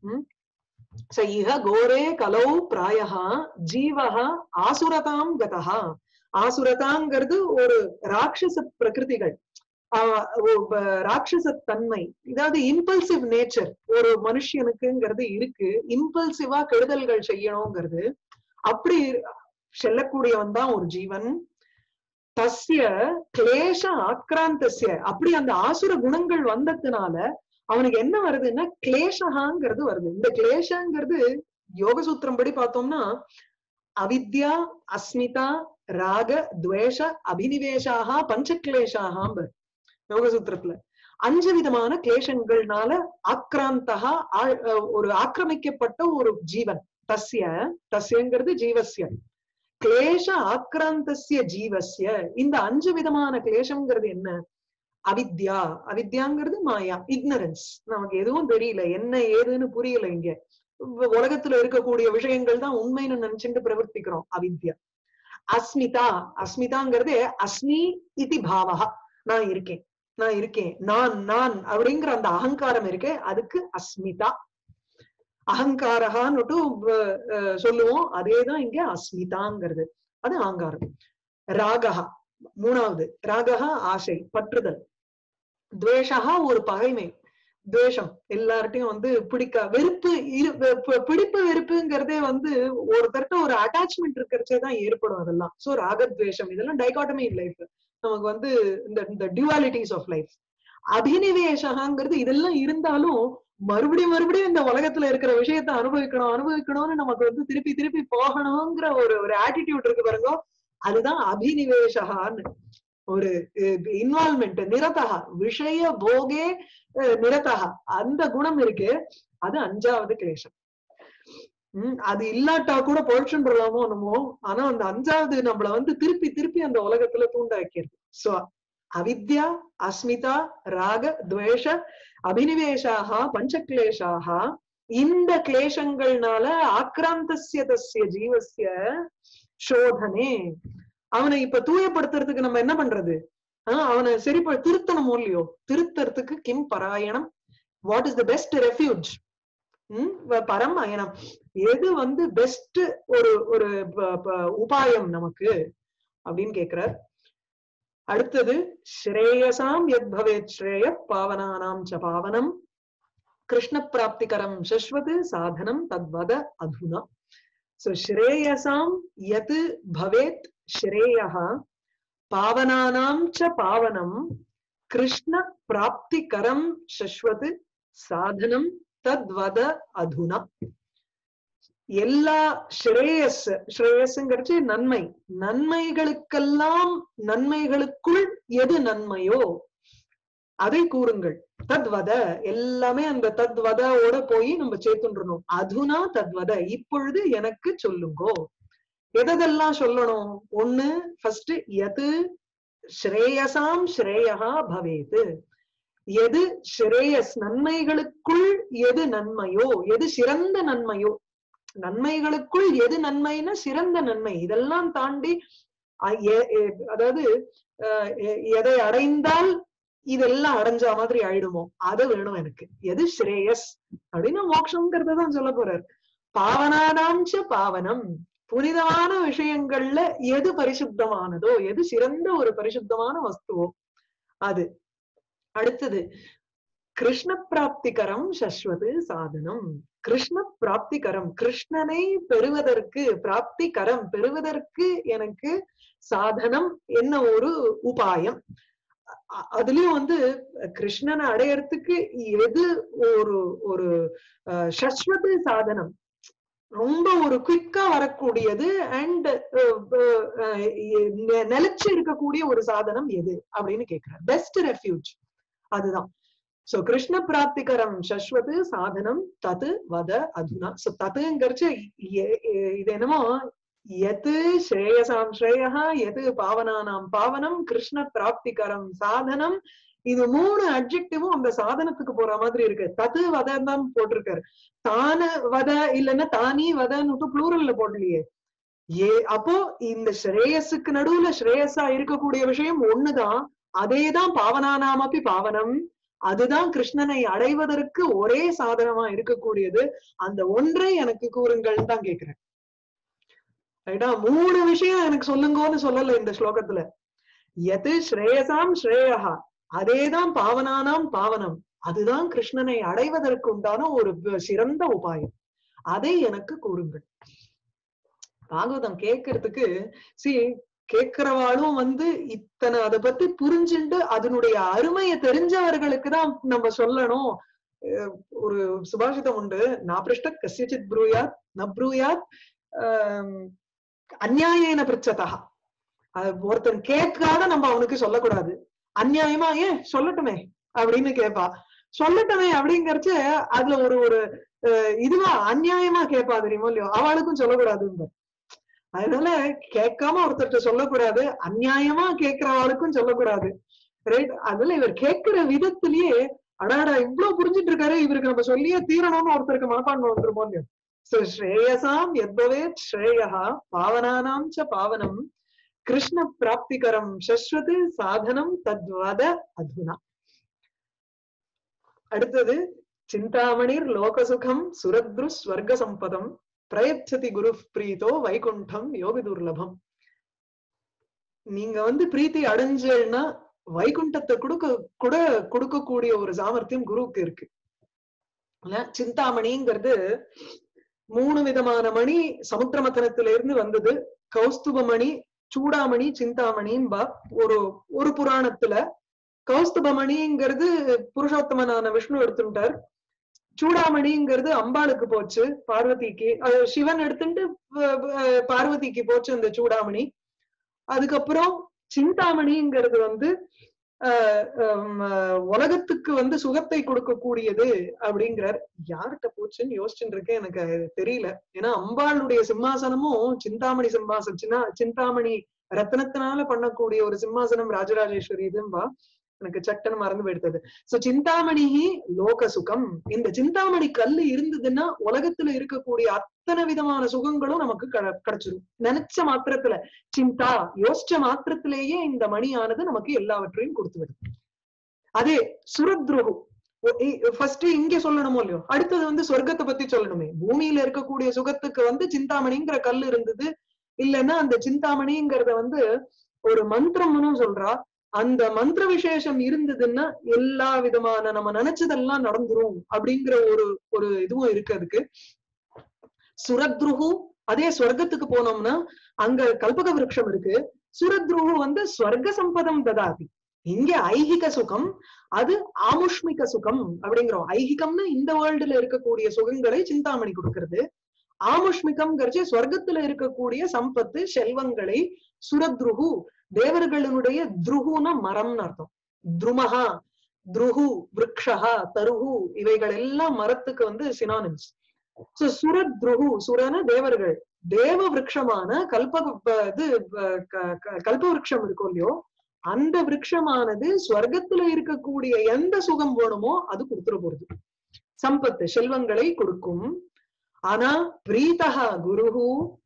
இஹ கோரே கலௌ பிராயஹா ஜீவஹா ஆசுரதாம் கதஹா. ஆசுரதாங்கிறது ஒரு ராட்சச பிரகிருதிகள், ராட்சச தன்மை, இதாவது இம்பல்சிவ் நேச்சர் ஒரு மனுஷனுக்குங்கிறது இருக்கு. இம்பல்சிவா கெடுதல்கள் செய்யணுங்கிறது அப்படி செல்லக்கூடியவன் தான் ஒரு ஜீவன். தஸ்ய கிளேஷ ஆக்ராந்தஸ்ய, அப்படி அந்த ஆசுர குணங்கள் வந்ததுனால அவனுக்கு என்ன வருதுன்னா கிளேஷகாங்கிறது வருது. இந்த கிளேஷங்கிறது யோகசூத்திரம் படி பார்த்தோம்னா அவித்யா அஸ்மிதா ராக துவேஷ அபினிவேஷாக பஞ்சக்லேஷாக யோகசூத்திரத்துல 5 விதமான கிளேஷங்கள்னால ஆக்ராந்தகா ஒரு ஆக்கிரமிக்கப்பட்ட ஒரு ஜீவன். தஸ்யங்கிறது ஜீவஸ்ய, கிளேஷ ஆக்ராந்தஸ்ய ஜீவஸ்ய. இந்த 5 விதமான கிளேஷம்ங்கிறது என்ன? அவித்யா, அவித்யாங்கிறது மாயா, இக்னரன்ஸ், நமக்கு எதுவும் தெரியல, என்ன ஏதுன்னு புரியல. இங்க உலகத்துல இருக்கக்கூடிய விஷயங்கள் தான் உண்மைன்னு நினைச்சுட்டு பிரவர்த்திக்கிறோம், அவித்யா. அஸ்மிதா, அஸ்மிதாங்கிறது அஸ்மி இதி பாவகா, நான் இருக்கேன் நான் இருக்கேன் நான் நான் அப்படிங்கிற அந்த அகங்காரம் இருக்கே, அதுக்கு அஸ்மிதா. அகங்காரகான்னு சொல்லுவோம், அதேதான் இங்க அஸ்மிதாங்கிறது, அது அகங்காரம். ராகஹா மூணாவது, ராகஹா ஆசை பற்றுதல். துவேஷகா ஒரு பகைமை, துவேஷம், எல்லார்ட்டையும் வந்து வெறுப்பு, பிடிப்பு வெறுப்புங்கிறதே வந்து ஒருத்தர்கிட்ட ஒரு அட்டாச்மெண்ட் இருக்கிறச்சேதான் ஏற்படும் அதெல்லாம். சோ ராகத்வேஷம் இதெல்லாம் டைகாட்டமி இன் லைஃப், நமக்கு வந்து இந்த டியூவாலிட்டிஸ் ஆஃப் லைஃப். அபினிவேஷகாங்கிறது இதெல்லாம் இருந்தாலும் மறுபடியும் மறுபடியும் இந்த உலகத்துல இருக்கிற விஷயத்த அனுபவிக்கணும்னு நமக்கு வந்து திருப்பி திருப்பி போகணுங்கிற ஒரு ஆட்டிடியூட் இருக்கு பாருங்க, அதுதான் அபினிவேஷகான்னு. ஒரு இன்வால்மெண்ட், நிரதகா விஷய போகே நிரதகா, அந்த குணம் இருக்கு. அது அஞ்சாவது கிளேசம். அது இல்லாட்டா கூட பொழிச்சுன்றலாமோ என்னமோ, ஆனா அந்த அஞ்சாவது நம்மள வந்து திருப்பி திருப்பி அந்த உலகத்துல தூண்ட வைக்கிறது. சோ அவித்யா, அஸ்மிதா, ராக, துவேஷ, அபினிவேஷாக, பஞ்சக்லேஷாக, இந்த கிளேசங்கள்னால ஆக்ராந்தஸ்ய தஸ்ய ஜீவஸ்ய சோதனே, அவனை இப்ப தூயப்படுத்துறதுக்கு நம்ம என்ன பண்றது? அவனை திருத்தணும் இல்லையோ? திருத்தறதுக்கு கிம் பராயணம், what is the best refuge? பரம் அயனம், எது வந்து பெஸ்ட் ஒரு ஒரு உபாயம் நமக்கு அப்படின்னு கேக்குறார். அடுத்தது ஸ்ரேயசாம் யத் பவேத் ஸ்ரேய பாவனானாம் ச பாவனம் கிருஷ்ண பிராப்திகரம் சஸ்வத் சாதனம் தத்வத அதுனா. சோ ஸ்ரேயசாம் யத் பவேத் ஸ்ரேயः பாவனானாம் ச பாவனம் கிருஷ்ண பிராப்திகரம் சஸ்வத் சாதனம் தத்வத அதுனா. எல்லா ஸ்ரேயஸ், ஸ்ரேயஸ்ங்கிறச்சு நன்மை, நன்மைகளுக்கெல்லாம் நன்மைகளுக்குள் எது நன்மையோ அதை கூறுங்கள். தத்வத, எல்லாமே அந்த தத்வதோட போய் நம்ம சேர்த்துன்றணும். அதுனா தத்வத, இப்பொழுது எனக்கு சொல்லுங்கோ. எதெல்லாம் சொல்லணும்? ஒண்ணு ஃபர்ஸ்ட், எது ஸ்ரேயசாம் ஸ்ரேயா பவேது, எது ஸ்ரேயஸ் நன்மைகளுக்குள் எது நன்மையோ, எது சிறந்த நன்மையோ, நன்மைகளுக்குள் எது நன்மைன்னா சிறந்த நன்மை. இதெல்லாம் தாண்டி அதாவது எதை அடைந்தால் இதெல்லாம் அடைஞ்ச மாதிரி ஆயிடுமோ, அது வேணும் எனக்கு. எது ஸ்ரேயஸ் அப்படின்னா மோட்சம்ங்கிறதான் சொல்ல போறார். பாவனானாஞ்ச பாவனம், புனிதமான விஷயங்கள்ல எது பரிசுத்தமானதோ, எது சிறந்த ஒரு பரிசுத்தமான வஸ்துவோ அது. அடுத்தது கிருஷ்ண பிராப்திகரம் சஸ்வத் சாதனம், கிருஷ்ண பிராப்திகரம், கிருஷ்ணனை பெறுவதற்கு, பிராப்திகரம் பெறுவதற்கு எனக்கு சாதனம் என்ன ஒரு உபாயம். அதுலயும் வந்து கிருஷ்ணனை அடையறதுக்கு எது ஒரு ஒரு சஸ்வத் சாதனம், ரொம்ப ஒரு குயிக்கா வரக்கூடியது அண்ட் நிலைச்சு இருக்கக்கூடிய ஒரு சாதனம் எது அப்படின்னு கேக்குறார். பெஸ்ட் ரெஃப்யூஜ் அதுதான். சோ கிருஷ்ண பிராப்திகரம் சஸ்வத் சாதனம் தது வத அதுனா. சோ ததுங்கிறச்சு இது என்னமோ எது ஸ்ரேயசாம் ஸ்ரேயா எது பாவனானாம் பாவனம் கிருஷ்ண பிராப்திகரம் சாதனம், இது மூணு அட்ஜெக்டிவும் அந்த சாதனத்துக்கு போற மாதிரி இருக்கு. தது வதம் தான் போட்டிருக்காரு. தான வத இல்லைன்னா தானி வதன்னு புளூரல்ல போடலையே. அப்போ இந்த ஸ்ரேயஸுக்கு நடுவுல ஸ்ரேயஸா இருக்கக்கூடிய விஷயம் ஒண்ணுதான். அதேதான் பாவனானாமப்பி பாவனம், அதுதான் கிருஷ்ணனை அடைவதற்கு ஒரே சாதனமா இருக்கக்கூடியது. அந்த ஒன்றை எனக்கு கூறுங்கள் தான் கேக்குறேன். ரைட்டா? மூணு விஷயம் எனக்கு சொல்லுங்கன்னு சொல்லல இந்த ஸ்லோகத்துல. எது ஸ்ரேயசாம் ஸ்ரேயா, அதேதான் பாவனானாம் பாவனம், அதுதான் கிருஷ்ணனை அடைவதற்கு உண்டான ஒரு சிறந்த உபாயம், அதை எனக்கு கூறுங்கள். பாகவதம் கேட்கறதுக்கு கேட்கிறவாளும் வந்து இத்தனை அதை பத்தி புரிஞ்சுட்டு அதனுடைய அருமையை தெரிஞ்சவர்களுக்குதான் நம்ம சொல்லணும். ஒரு சுபாஷிதம் உண்டு, நாபிருஷ்ட கஸ்யசித் ப்ரூயாத் ந ப்ரூயாத் அந்நியாயேன பிரிச்சதா. ஒருத்தன் கேட்காத நம்ம அவனுக்கு சொல்லக்கூடாது. அந்நியாயமா ஏன் சொல்லட்டுமே அப்படின்னு கேட்பா. சொல்லட்டுமே அப்படிங்கறச்சு அதுல ஒரு ஒரு இதுவா அந்நியாயமா கேட்பா தெரியுமோ இல்லையோ, அவளுக்கும் சொல்லக்கூடாதுன்னு. அதனால கேட்காம ஒருத்தர்கிட்ட சொல்லக்கூடாது, அந்நியாயமா கேட்கிறவாளுக்கும் சொல்லக்கூடாது. ரைட்? அதுல இவர் கேட்கிற விதத்திலேயே அடாடா இவ்வளவு புரிஞ்சுட்டு இருக்காரு, இவருக்கு நம்ம சொல்லியே தீரணும்னு ஒருத்தருக்கு மனப்பான்மை வந்துருமோ இல்லையோ. ஸ்ரேயசாம் யத்பவேத் ஸ்ரேயா பாவனானாம் ச பாவனம் கிருஷ்ண பிராப்திகரம் சஸ்வத் சாதனம் தத்வத அதுனா. அடுத்தது சிந்தாமணிர் லோகசுகம் சுரத்ரு ஸ்வர்க சம்பதம் பிரயச்சதி குரு பிரீதோ வைகுண்டம் யோகி துர்லபம். நீங்க வந்து பிரீத்தி அடைஞ்சேன்னா வைகுண்டத்தை கொடுக்கக்கூடிய ஒரு சாமர்த்தியம் குருவுக்கு இருக்கு. சிந்தாமணிங்கிறது 3 விதமான மணி சமுத்திர மத்தனத்தில இருந்து வந்தது. கௌஸ்துபமணி, சூடாமணி, சிந்தாமணின்பா ஒரு புராணத்துல. கௌஸ்துபமணிங்கிறது புருஷோத்தமனான விஷ்ணு எடுத்துட்டார். சூடாமணிங்கிறது அம்பாளுக்கு போச்சு, பார்வதிக்கு. சிவன் எடுத்துட்டு பார்வதிக்கு போச்சு அந்த சூடாமணி. அதுக்கப்புறம் சிந்தாமணிங்கிறது வந்து உலகத்துக்கு வந்து சுகத்தை கொடுக்கக்கூடியது அப்படிங்கிறார். யார்கிட்ட போச்சுன்னு யோசிச்சுட்டு இருக்கேன், எனக்கு தெரியல. ஏன்னா அம்பாளுடைய சிம்மாசனமும் சிந்தாமணி சிந்தாமணி ரத்னத்தினால பண்ணக்கூடிய ஒரு சிம்மாசனம் ராஜராஜேஸ்வரி இதும்பா, எனக்கு சட்டன்னு மறந்து போயிடுது. சோ சிந்தாமணி லோக சுகம். இந்த சிந்தாமணி கல்லு இருந்ததுன்னா உலகத்துல இருக்கக்கூடிய அத்தனை விதமான சுகங்களும் நமக்கு கிடைச்சிடும். நினைச்ச மாத்திரத்துல, சிந்தா யோசிச்ச மாத்திரத்திலேயே இந்த மணியானது நமக்கு எல்லாவற்றையும் கொடுத்து விடும். அதே சுரத்ருகு ஃபர்ஸ்ட் இங்க சொல்லணுமோ இல்லையோ, அடுத்தது வந்து சொர்க்கத்தை பத்தி சொல்லணுமே. பூமியில இருக்கக்கூடிய சுகத்துக்கு வந்து சிந்தாமணிங்கிற கல் இருந்தது. இல்லைன்னா அந்த சிந்தாமணிங்கிறத வந்து ஒரு மந்திரம்னு சொல்றா. அந்த மந்திர விசேஷம் இருந்ததுன்னா எல்லா விதமான நம்ம நினைச்சதெல்லாம் நடந்துரும் அப்படிங்கிற ஒரு இதுவும் இருக்கு அதுக்கு. சுரத்ருகு. அதே சொர்க்கத்துக்கு போனோம்னா அங்க கல்பக விருட்சம் இருக்கு. சுரத்ருகு வந்து ஸ்வர்க சம்பதம் ததாதி. இங்க ஐகிக சுகம், அது ஆமுஷ்மிக சுகம் அப்படிங்கிறோம். ஐகிகம்னு இந்த வேர்ல்டுல இருக்கக்கூடிய சுகங்களை சிந்தாமணி கொடுக்கிறது. ஆமுஷ்மிகம் சொர்க்கத்துல இருக்கக்கூடிய சம்பத்து செல்வங்களை சுரத்ருகு, தேவர்களுடைய துருகுன மரம்னு அர்த்தம். துருமஹா, துருகு, விருக்ஷஹா, தருகு, இவைகள் எல்லாம் மரத்துக்கு வந்து சினானிம்ஸ். சோ சுரத்ருகு, சுரன தேவர்கள். தேவ விருட்சமான கல்ப விருட்சம் இருக்கும் இல்லையோ, அந்த விருட்சமானது ஸ்வர்க்கத்துல இருக்கக்கூடிய எந்த சுகம் வேணுமோ அது கொடுத்துட போறது. சம்பத்து செல்வங்களை கொடுக்கும். ஆனா பிரீதஹா குருஹு,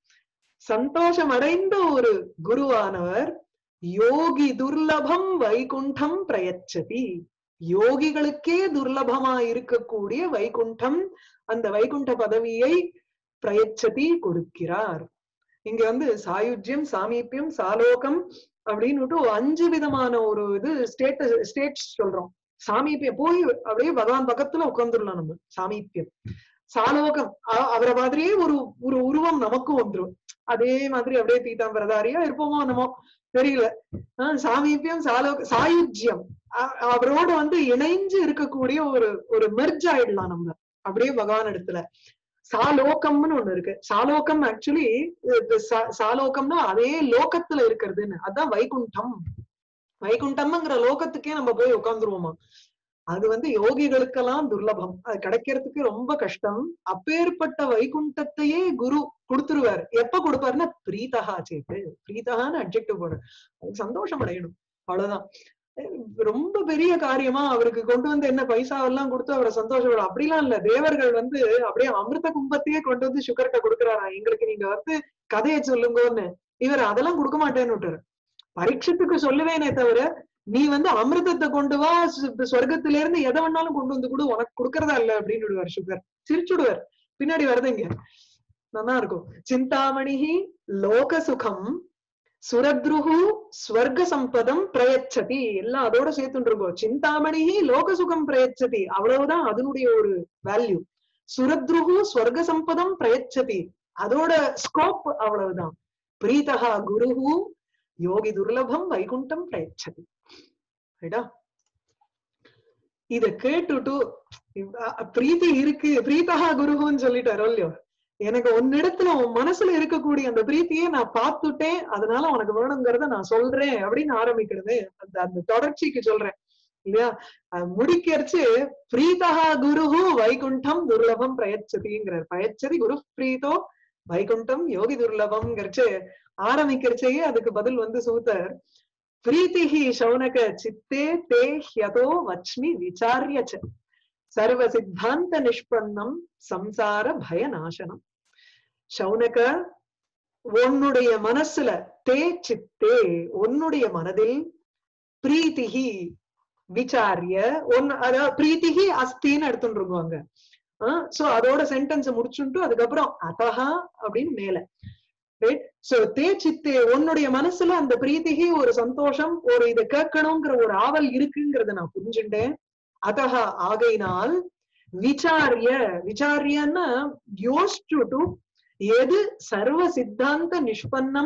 சந்தோஷம் அடைந்த ஒரு குருவானவர் யோகி துர்லபம் வைகுண்டம் பிரயச்சதி. யோகிகளுக்கே துர்லபமா இருக்கக்கூடிய வைகுண்டம், அந்த வைகுண்ட பதவியை பிரயச்சதி கொடுக்கிறார். இங்க வந்து சாயுஜ்யம், சாமீபியம், சாலோகம் அப்படின்னு 5 விதமான ஒரு இது ஸ்டேட்ஸ் சொல்றோம். சாமீபியம் போய் அப்படியே பகவான் பக்கத்துல உட்கார்ந்துடலாம் நம்ம. சாமீபியம், சாலோகம், அவரை மாதிரியே ஒரு உருவம் நமக்கும் வந்துரும். அதே மாதிரி அப்படியே பீதாம்பரதாரியா இருப்போமோ என்னமோ தெரியல. சாமீபியம், சாயுஜ்யம், அவரோட வந்து இணைஞ்சு இருக்கக்கூடிய ஒரு மெர்ஜ் ஆயிடலாம் நம்ம அப்படியே பகவான் இடத்துல. சாலோகம்னு ஒண்ணு இருக்கு. சாலோகம் ஆக்சுவலி சாலோகம்னா அதே லோகத்துல இருக்கிறதுன்னு. அதான் வைகுண்டம். வைகுண்டம்ங்கிற லோகத்துக்கே நம்ம போய் உட்கார்ந்துருவோமா. அது வந்து யோகிகளுக்கெல்லாம் துர்லபம், அது கிடைக்கிறதுக்கு ரொம்ப கஷ்டம். அப்பேற்பட்ட வைகுண்டத்தையே குரு கொடுத்துருவார். எப்ப கொடுப்பாருன்னா பிரீதஹா சேத்து. பிரீதஹான்னு அட்ஜெக்டிவ் போடு, சந்தோஷம் அடையணும், அவ்வளவுதான். ரொம்ப பெரிய காரியமா அவருக்கு கொண்டு வந்து என்ன பைசாவெல்லாம் கொடுத்து அவரை சந்தோஷப்படும் அப்படிலாம் இல்ல. தேவர்கள் வந்து அப்படியே அமிர்த கும்பத்தையே கொண்டு வந்து சுகர்கிட்ட கொடுக்குறாரா, எங்களுக்கு நீங்க வந்து கதையை சொல்லுங்கன்னு. இவர் அதெல்லாம் கொடுக்க மாட்டேன்னு விட்டாரு. பரீட்சத்துக்கு சொல்லுவேனே தவிர, நீ வந்து அமிர்தத்தை கொண்டு வா, சொர்க்கத்தில இருந்து எதை வேணாலும் கொண்டு வந்து கூட, உனக்கு கொடுக்கறதா இல்ல அப்படின்னு விடுவார் சுகர். சிரிச்சுடுவார். பின்னாடி வருதுங்க, நல்லா இருக்கும். சிந்தாமணிஹி லோக சுகம், சுரத்ருஹு ஸ்வர்க சம்பதம் பிரயச்சதி. எல்லாம் அதோட சேர்த்துட்டு இருக்கோம். சிந்தாமணிஹி லோக சுகம் பிரயச்சதி, அவ்வளவுதான் அதனுடைய ஒரு வேல்யூ. சுரத்ருஹு ஸ்வர்க சம்பதம் பிரயச்சதி, அதோட ஸ்கோப் அவ்வளவுதான். பிரீதஹா குருஹு யோகி துர்லபம் வைகுண்டம் பிரயச்சதி. இத கேட்டுட்டு பிரீத்தி இருக்கு, பிரீதஹா குருஹுன்னு சொல்லிட்டாரோ இல்லையோ, எனக்கு ஒன்னிடத்துல உன் மனசுல இருக்கக்கூடிய அந்த பிரீத்தியே நான் பார்த்துட்டேன், அதனால உனக்கு வேணுங்கிறத நான் சொல்றேன் அப்படின்னு ஆரம்பிக்கிறது. அந்த தொடர்ச்சிக்கு சொல்றேன் இல்லையா. முடிக்கிறச்சு பிரீதஹா குருஹு வைகுண்டம் துர்லபம் பிரயச்சதிங்கிறார். பிரயச்சதி குரு பிரீதோ வைகுண்டம் யோகி துர்லபம்ங்கிறச்சு ஆரம்பிக்கிறச்சேயே அதுக்கு பதில் வந்து சூத்தர் பிரீத்திஹி சௌனக சித்தே தே ஹ்யதோ வச்மி விசாரியச்ச சர்வ சித்தாந்த நிஷ்பன்னம் சம்சார பய நாசனம். சௌனக, உன்னுடைய மனசுல, தே சித்தே உன்னுடைய மனதில், பிரீத்திஹி விசாரிய, அதாவது பிரீத்திஹி அஸ்தின்னு எடுத்துட்டு இருக்குவாங்க. சோ அதோட சென்டென்ஸ் முடிச்சுட்டு அதுக்கப்புறம் அதஹா அப்படின்னு மேல. சோ தே சித்தே உன்னுடைய மனசுல அந்த பிரீத்திகி ஒரு சந்தோஷம், ஒரு இதை கேட்கணுங்கிற ஒரு ஆவல் இருக்குங்கிறத நான் புரிஞ்சுட்டேன். அதஹா ஆகையினால், விசாரிய, விசாரியன்னா யோசிச்சுட்டு, எது சர்வ சித்தாந்த நிஷ்பன்னம்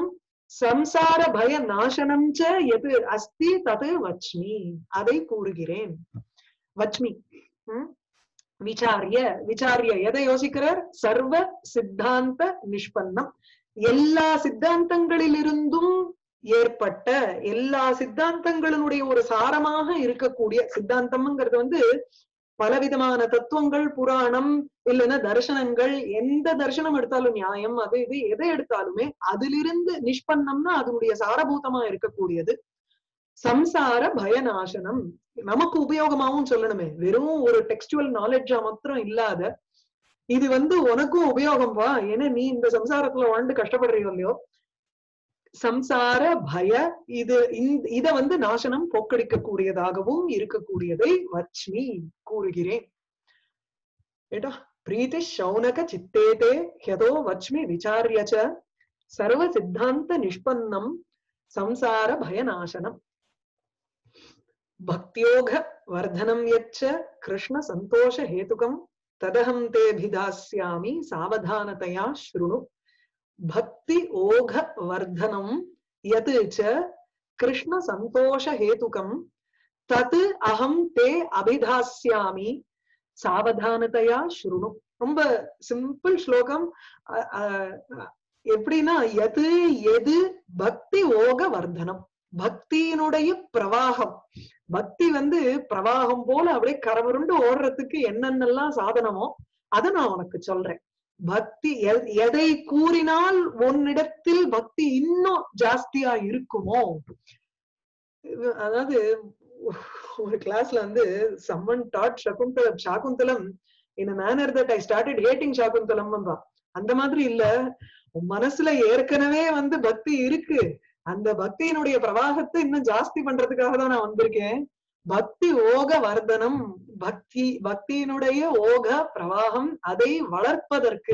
சம்சார பய நாசனம் ச எது அஸ்தி தது வச்மி, அதை கூறுகிறேன். வச்மி விசாரிய, விசாரிய எதை யோசிக்கிறார்? சர்வ சித்தாந்த நிஷ்பன்னம், எல்லா சித்தாந்தங்களிலிருந்தும் ஏற்பட்ட, எல்லா சித்தாந்தங்களினுடைய ஒரு சாரமாக இருக்கக்கூடிய சித்தாந்தம்ங்கிறது வந்து பலவிதமான தத்துவங்கள், புராணம் இல்லைன்னா தர்சனங்கள், எந்த தர்சனம் எடுத்தாலும் நியாயம் அது இது எதை எடுத்தாலுமே அதிலிருந்து நிஷ்பன்னம்னா அதனுடைய சாரபூதமா இருக்கக்கூடியது. சம்சார பயநாசனம், நமக்கு உபயோகமாவும் சொல்லணுமே, வெறும் ஒரு டெக்ஸ்டுவல் நாலேஜா மாத்திரம் இல்லாத, இது வந்து உனக்கும் உபயோகம்பா, ஏன்னா நீ இந்த சம்சாரத்துல வாழ்ந்து கஷ்டப்படுறியோ இல்லையோ, சம்சார பய இது இத வந்து நாசனம் போக்கடிக்க கூடியதாகவும் இருக்கக்கூடியதை வச்மி கூறுகிறேன். ஏட்டா பிரீதி சௌனக சித்தேதே ஹ்யதோ வச்மி விசாரியச்ச சர்வ சித்தாந்த நிஷ்பன்னம் சம்சார பயநாசனம் பக்தியோக வர்தனம் யச்ச கிருஷ்ண சந்தோஷ ஹேதுகம் ததஹம் தேபிதாஸ்யாமி சாவதானதயா ஸ்ருணு. பக்தி ஓக வர்தனம் யத் ச கிருஷ்ண சந்தோஷ ஹேதுகம் தத் அஹம் தே அபிதாஸ்யாமி சாவதானதயா ஸ்ருணு. ரொம்ப சிம்பிள் ஸ்லோகம். எப்படின்னா எது எது பக்தி ஓக வர்தனம், பக்தியினுடைய பிரவாகம், பக்தி வந்து பிரவாகம் போல அப்படியே கரவருண்டு ஓடுறதுக்கு என்னென்னலாம் சாதனமோ அதை நான் உனக்கு சொல்றேன். பக்தி எதை கூறினால் உன்னிடத்தில் பக்தி இன்னும் ஜாஸ்தியா இருக்குமோ. அதாவது ஒரு கிளாஸ்ல வந்து someone taught Shakuntalam in a manner that I started hating Shakuntalam. அந்த மாதிரி இல்ல, மனசுல ஏற்கனவே வந்து பக்தி இருக்கு, அந்த பக்தியினுடைய பிரவாகத்தை இன்னும் ஜாஸ்தி பண்றதுக்காக தான் நான் வந்திருக்கேன். பக்தி ஓக வர்தனம், பக்தியினுடைய ஓக பிரவாகம், அதை வளர்ப்பதற்கு.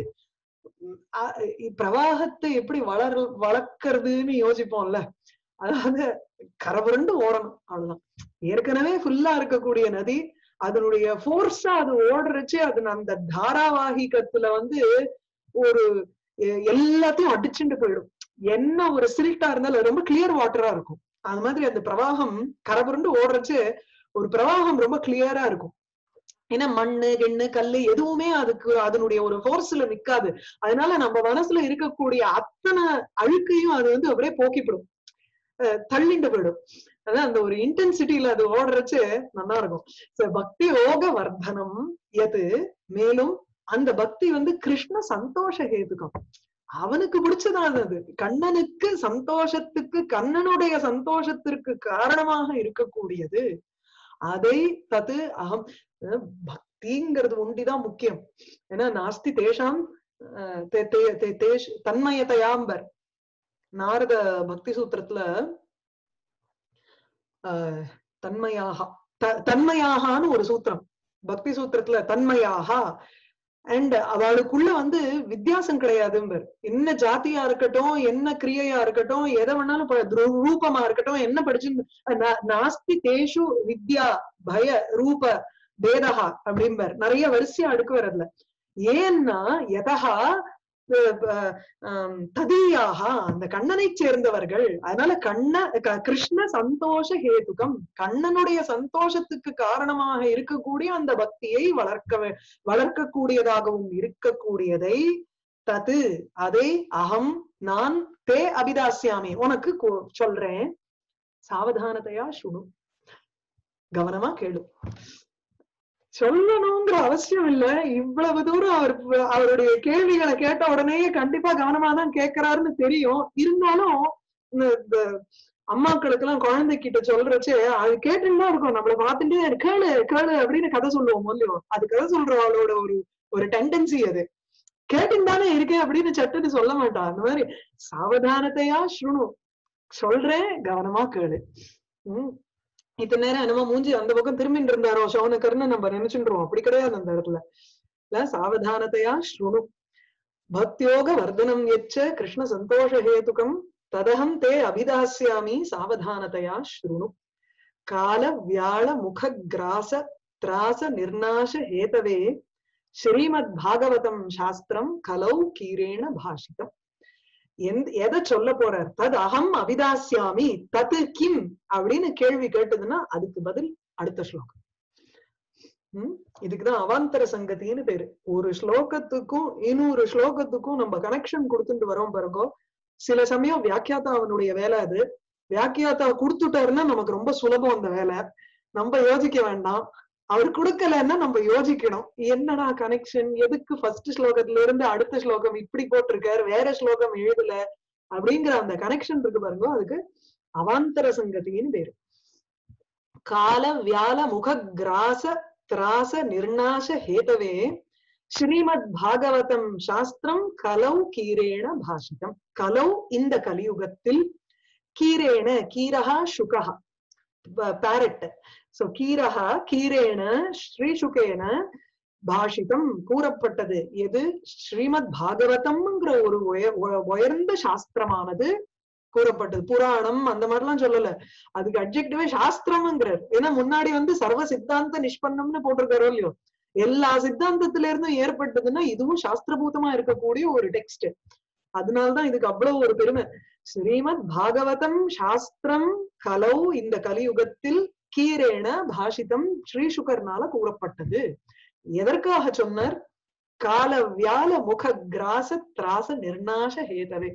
பிரவாகத்தை எப்படி வளர்க்கறதுன்னு யோசிப்போம்ல, அதாவது கரபுரண்டு ஓடணும், அவ்வளவுதான். ஏற்கனவே ஃபுல்லா இருக்கக்கூடிய நதி அதனுடைய போர்ஸா அது ஓடுறச்சு, அது அந்த தாராவாகிகத்துல வந்து ஒரு எல்லாத்தையும் அடிச்சுட்டு போயிடும். என்ன ஒரு சில்ட்டா இருந்தாலும் ரொம்ப கிளியர் வாட்டரா இருக்கும். அது மாதிரி அந்த பிரவாகம் கரபுரண்டு ஓடுறச்சு ஒரு பிரவாகம் ரொம்ப கிளியரா இருக்கும். ஏன்னா மண்ணு கிண்ணு கல்லு எதுவுமே அதுக்கு அதனுடைய ஒரு போர்ஸ்ல நிக்காது. அதனால நம்ம மனசுல இருக்கக்கூடிய அத்தனை அழுக்கையும் அது வந்து அப்படியே போக்கிவிடும், தள்ளிண்டு போயிடும். அதான் அந்த ஒரு இன்டென்சிட்டியில அது ஓடுறச்சு நல்லா இருக்கும். பக்தி ஓக வர்தனம் எது, மேலும் அந்த பக்தி வந்து கிருஷ்ண சந்தோஷ ஹேதுகம், அவனுக்கு பிடிச்சதான் அது. கண்ணனுக்கு சந்தோஷத்துக்கு, கண்ணனுடைய சந்தோஷத்திற்கு காரணமாக இருக்கக்கூடியது. அதை தது அகம், பக்திங்கிறது ஒண்டிதான் முக்கியம். ஏன்னா நாஸ்தி தேஷாம் தன்மயத்தையாம்பர் நாரத பக்தி சூத்திரத்துல தன்மயாகான்னு ஒரு சூத்திரம் பக்தி சூத்திரத்துல, தன்மயாகா. அண்ட் அவளுக்குள்ள வந்து வித்தியாசம் கிடையாதும்பர். என்ன ஜாதியா இருக்கட்டும், என்ன கிரியையா இருக்கட்டும், எதை வேணாலும் ரூபமா இருக்கட்டும், என்ன படிச்சு நாஸ்தி தேஷு வித்யா பய ரூப பேதஹா அப்படிம்பர். நிறைய வரிசையா அடுக்குவர் அதுல. ஏன்னா எதஹா ததீயாக, அந்த கண்ணனை சேர்ந்தவர்கள். அதனால கிருஷ்ண சந்தோஷ ஹேதுகம், கண்ணனுடைய சந்தோஷத்துக்கு காரணமாக இருக்கக்கூடிய அந்த பக்தியை வளர்க்கக்கூடியதாகவும் இருக்கக்கூடியதை தது, அதை அகம் நான் தே அபிதாஸ்யாமி உனக்கு சொல்றேன். சாவதானத்தையா சுணு, கவனமா கேளு. சொல்லணுங்கிற அவசியம் இல்ல, இவ்வளவு தூரம் அவருடைய கேள்விகளை கேட்ட உடனேயே கண்டிப்பா கவனமாதான் கேட்கிறாருன்னு தெரியும். இருந்தாலும் இந்த அம்மாக்களுக்கு எல்லாம் குழந்தைகிட்ட சொல்றச்சே அது கேட்டுதான் இருக்கும். நம்மளை பார்த்துட்டே கேளு கேளு அப்படின்னு கதை சொல்லுவோம் இல்லையோ, அது கதை சொல்றவளோட ஒரு டெண்டன்சி. அது கேட்டுதானே இருக்கேன் அப்படின்னு சட்டுன்னு சொல்ல மாட்டான். அந்த மாதிரி சாவதானத்தையா ஸ்ருணு, சொல்றேன் கவனமா கேளு. இத்தனை நேரம் என்னமோ மூஞ்சி அந்த பக்கம் திரும்பிட்டு இருந்தாரோ சௌனகர்னு நம்ம நினைச்சுருவோம். அப்படி கிடையாது அந்த இடத்துல. சாவதானத்தையா ஸ்ருணு. பக்தியோக வர்தனம் யச்ச கிருஷ்ண சந்தோஷ ஹேதுகம் ததஹம் தே அபிதாஸ்யாமி சாவதானத்தையா ஸ்ருணு. கால வியாழ முக கிராச திராச நிர்நாச ஹேதவே ஸ்ரீமத் பாகவதம் சாஸ்திரம் கலௌ கீரேண பாஷிதம். எதை சொல்ல போறார்? தத் அகம் அவிதாஸ்யாமி தத் கிம் அப்படின்னு கேள்வி கேட்டதுன்னா அதுக்கு பதில் அடுத்த ஸ்லோகம். இதுக்குதான் அவாந்தர சங்கத்தின்னு பேரு. ஒரு ஸ்லோகத்துக்கும் இன்னொரு ஸ்லோகத்துக்கும் நம்ம கனெக்ஷன் கொடுத்துட்டு வரோம் பாருங்க. சில சமயம் வியாக்கியாத்தா அவனுடைய வேலை அது. வியாக்கியாத்தா கொடுத்துட்டாருன்னா நமக்கு ரொம்ப சுலபம் அந்த வேலை. நம்ம யோசிக்க வேண்டாம். அவர் கொடுக்கலன்னா நம்ம யோசிக்கணும், என்னடா கனெக்ஷன், எதுக்கு ஃபர்ஸ்ட் ஸ்லோகத்துல இருந்து அடுத்த ஸ்லோகம் இப்படி போட்டிருக்காரு, வேற ஸ்லோகம் எழுதல அப்படிங்கிற அந்த கனெக்ஷன் இருக்கு பாருங்க. அதுக்கு அவாந்தர சங்கத்தின்னு பேரு. கால வியால முக கிராச திராச நிர்நாச ஹேதவே ஸ்ரீமத் பாகவதம் சாஸ்திரம் கலௌ கீரேண பாஷிதம். கலௌ இந்த கலியுகத்தில், கீரேண கீரஹா சுகஹா பேரட், சோ கீரஹா கீரேண ஸ்ரீசுகேன பாஷிதம் கூறப்பட்டது. எது? ஸ்ரீமத் பாகவதம்ங்கிற ஒரு உயர்ந்த சாஸ்திரமானது கூறப்பட்டது. புராணம் அந்த மாதிரிலாம் சொல்லல, அதுக்கு அட்ஜெக்டிவே சாஸ்திரம்ங்கிறார். ஏன்னா முன்னாடி சர்வ சித்தாந்த நிஷ்பன்னம்னு போட்டிருக்காரோ இல்லையோ, எல்லா சித்தாந்தத்தில இருந்தும் ஏற்பட்டதுன்னா இதுவும் சாஸ்திரபூதமா இருக்கக்கூடிய ஒரு டெக்ஸ்ட். அதனால்தான் இதுக்கு அவ்வளவு ஒரு பெருமை. ஸ்ரீமத் பாகவதம் சாஸ்திரம் கலௌ இந்த கலியுகத்தில் கீரேண பாஷிதம் ஸ்ரீசுகர்னால கூறப்பட்டது. எதற்காக சொன்னார்? கால வியால முக கிராச திராச நிர்நாச ஹேதவே.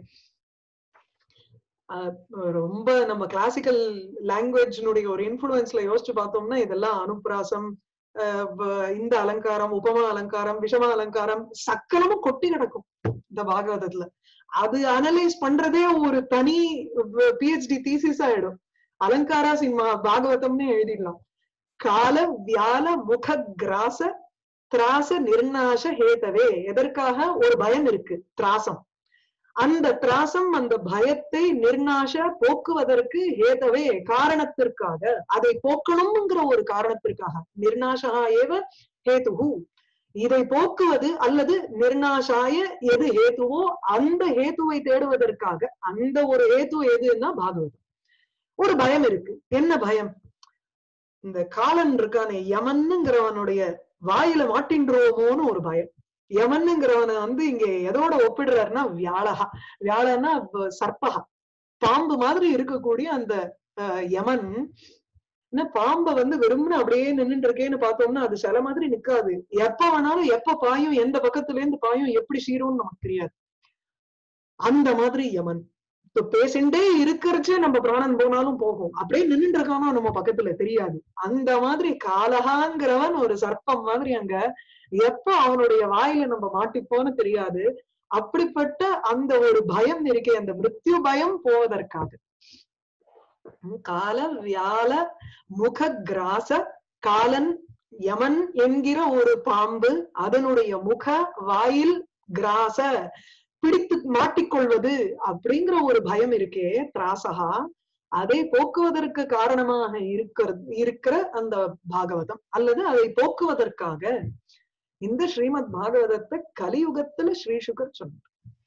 ரொம்ப நம்ம கிளாசிக்கல் லாங்குவேஜ்னுடைய ஒரு இன்ஃபுளுன்ஸ்ல யோசிச்சு பார்த்தோம்னா இதெல்லாம் அனுப்பிராசம், இந்த அலங்காரம், உபமா அலங்காரம், விஷம அலங்காரம் சக்கரமும் கொட்டி கிடக்கும் இந்த பாகவதத்துல. அது அனலைஸ் பண்றதே ஒரு தனி PhD தீசிஸ் ஆயிடும். அலங்காரா சிம்மா பாகவதம்னு எழுதிடலாம். கால வியால முக கிராச திராச நிர்நாச ஹேதவே. எதற்காக? ஒரு பயம் இருக்கு, திராசம். அந்த திராசம், அந்த பயத்தை நிர்நாச போக்குவதற்கு ஹேதவே காரணத்திற்காக, அதை போக்கணும்ங்கிற ஒரு காரணத்திற்காக. நிர்நாசா ஏவ ஹேதுஹு, இதை போக்குவது அல்லது நிர்நாசாய எது ஹேதுவோ அந்த ஹேதுவை தேடுவதற்காக. அந்த ஒரு ஹேது எதுன்னா பாகவதம். ஒரு பயம் இருக்கு. என்ன பயம்? இந்த காலன் இருக்கானே யமன்னுங்கிறவனுடைய வாயில மாட்டின்றோமோன்னு ஒரு பயம். யமன்னுங்கிறவனை இங்க எதோட ஒப்பிடுறாருன்னா வியாழகா. வியாழன்னா சர்ப்பகா, பாம்பு மாதிரி இருக்கக்கூடிய அந்த யமன். பாம்பை வெறும்னு அப்படியே நின்றுட்டு இருக்கேன்னு பார்த்தோம்னா அது சில மாதிரி நிக்காது. எப்ப வேணாலும் எப்ப பாயும், எந்த பக்கத்துல இருந்து பாயும், எப்படி சீரும்னு நமக்கு தெரியாது. அந்த மாதிரி யமன். இப்ப பேசிண்டே இருக்கிறச்சே நம்ம பிராணன் போனாலும் போகும், அப்படியே நின்றுட்டு இருக்கானோ நம்ம பக்கத்துல தெரியாது. அந்த மாதிரி காலகாங்கிறவன் ஒரு சர்ப்பம் மாதிரி அங்க எப்ப அவனுடைய வாயில நம்ம மாட்டிப்போன்னு தெரியாது. அப்படிப்பட்ட அந்த ஒரு பயம் இருக்கே, அந்த மிருத்யு பயம் போவதற்காக. கால வியால முக கிராச, காலன் யமன் என்கிற ஒரு பாம்பு, அதனுடைய முக வாயில் கிராச பிடித்து மாட்டிக்கொள்வது அப்படிங்கிற ஒரு பயம் இருக்கே, திராசகா, அதை போக்குவதற்கு காரணமாக இருக்கிற அந்த பாகவதம் அல்லது அதை போக்குவதற்காக இந்த ஸ்ரீமத் பாகவதத்தை கலியுகத்துல ஸ்ரீசுகர் சொன்னார்.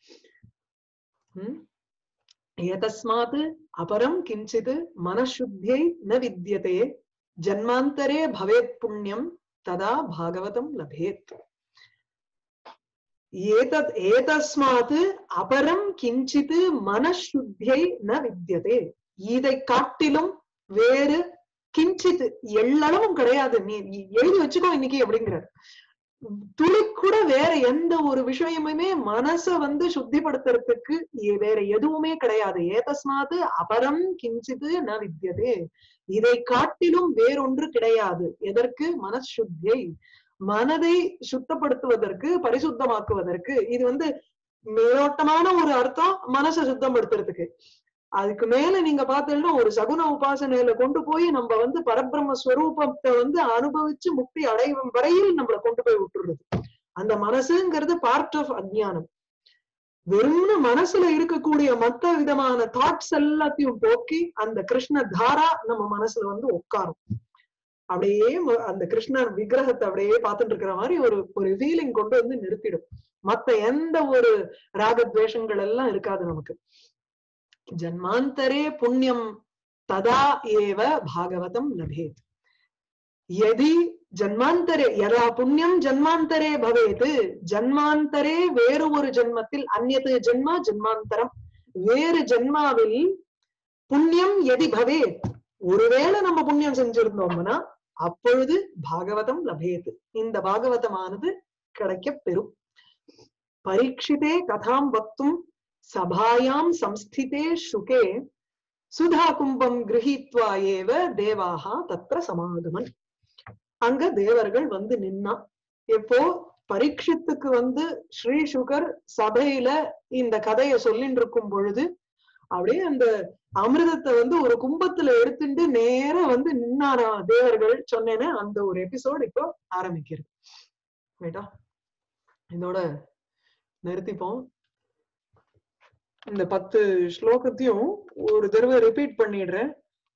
ஏதஸ்மாத் அபரம் கிஞ்சித் மனசுத்தியை ந வித்யதே ஜன்மாந்தரே பவேத் புண்ணியம் ததா பாகவதம் லபேத். ஏதஸ்மாத் அபரம் கிஞ்சித் மனசுத்தியை ந வித்யதே. இதை காட்டிலும் வேறு கிஞ்சித் எள்ளளவும் கிடையாது. நீ எழுதி வச்சுக்கோ இன்னைக்கு அப்படிங்கிறார். துளி கூட வேற எந்த ஒரு விஷயமுமே மனச சுத்திப்படுத்துறதுக்கு வேற எதுவுமே கிடையாது. ஏதஸ்மாத் அபரம் கிஞ்சித் ந வித்யதே. இதை காட்டிலும் வேறொன்று கிடையாது. எதற்கு? மனசுத்தியை, மனதை சுத்தப்படுத்துவதற்கு, பரிசுத்தமாக்குவதற்கு. இது மேலோட்டமான ஒரு அர்த்தம் மனசை சுத்தப்படுத்துறதுக்கு. அதுக்கு மேல நீங்க பார்த்தீங்கன்னா ஒரு சகுன உபாசனையில கொண்டு போய் நம்ம பரபிரம்ம ஸ்வரூபத்தை அனுபவிச்சு முக்தி அடையும் வரையில் நம்மளை கொண்டு போய் விட்டுறது. அந்த மனசுங்கிறது பார்ட் ஆஃப் அஜ்ஞானம். வெறும்னு மனசுல இருக்கக்கூடிய மத்த விதமான தாட்ஸ் எல்லாத்தையும் போக்கி அந்த கிருஷ்ண தாரா நம்ம மனசுல உட்காரும். அப்படியே அந்த கிருஷ்ணர் விக்கிரகத்தை அப்படியே பார்த்துட்டு இருக்கிற மாதிரி ஒரு ஃபீலிங் கொண்டு நிறுத்திடும். மத்த எந்த ஒரு ராகத்வேஷங்கள் எல்லாம் இருக்காது நமக்கு. ஜன்மாந்தரே புண்ணியம் ததா ஏவ பாகவதம் லபேத். யதி ஜன்மாந்தரே யதா புண்ணியம் ஜன்மாந்தரே பவேத். ஜன்மாந்தரே வேறு ஒரு ஜென்மத்தில், அந்நியது ஜென்மா ஜன்மாந்தரம், வேறு ஜென்மாவில் புண்ணியம் எதி பவேத், ஒருவேளை நம்ம புண்ணியம் செஞ்சிருந்தோம்னா அப்பொழுது பாகவதம் லபேத், இந்த பாகவதமானது கிடைக்க பெறும். பரீட்சிதே கதாம் வக்தும் சபாயாம் சம்ஸ்திதே சுகே சுதா கும்பம் கிரஹீத்வா ஏவ தேவாஹா தத்ர சமாகமன். அங்க தேவர்கள் வந்து நின்னா. எப்போ பரீட்சித்துக்கு வந்து ஸ்ரீ சுகர் சபையில இந்த கதையை சொல்லிட்டு இருக்கும் பொழுது அப்படியே அந்த அமிர்தத்தை வந்து ஒரு கும்பத்துல எடுத்துட்டு நேர வந்து நின்னாரா தேவர்கள் சொன்னேன்னு அந்த ஒரு எபிசோட் இப்போ ஆரம்பிக்கிறது. ரைட்டா, இதோட நிறுத்திப்போம். இந்த 10 ஸ்லோகத்தையும் ஒரு தடவை ரிப்பீட் பண்ணிடுறேன்.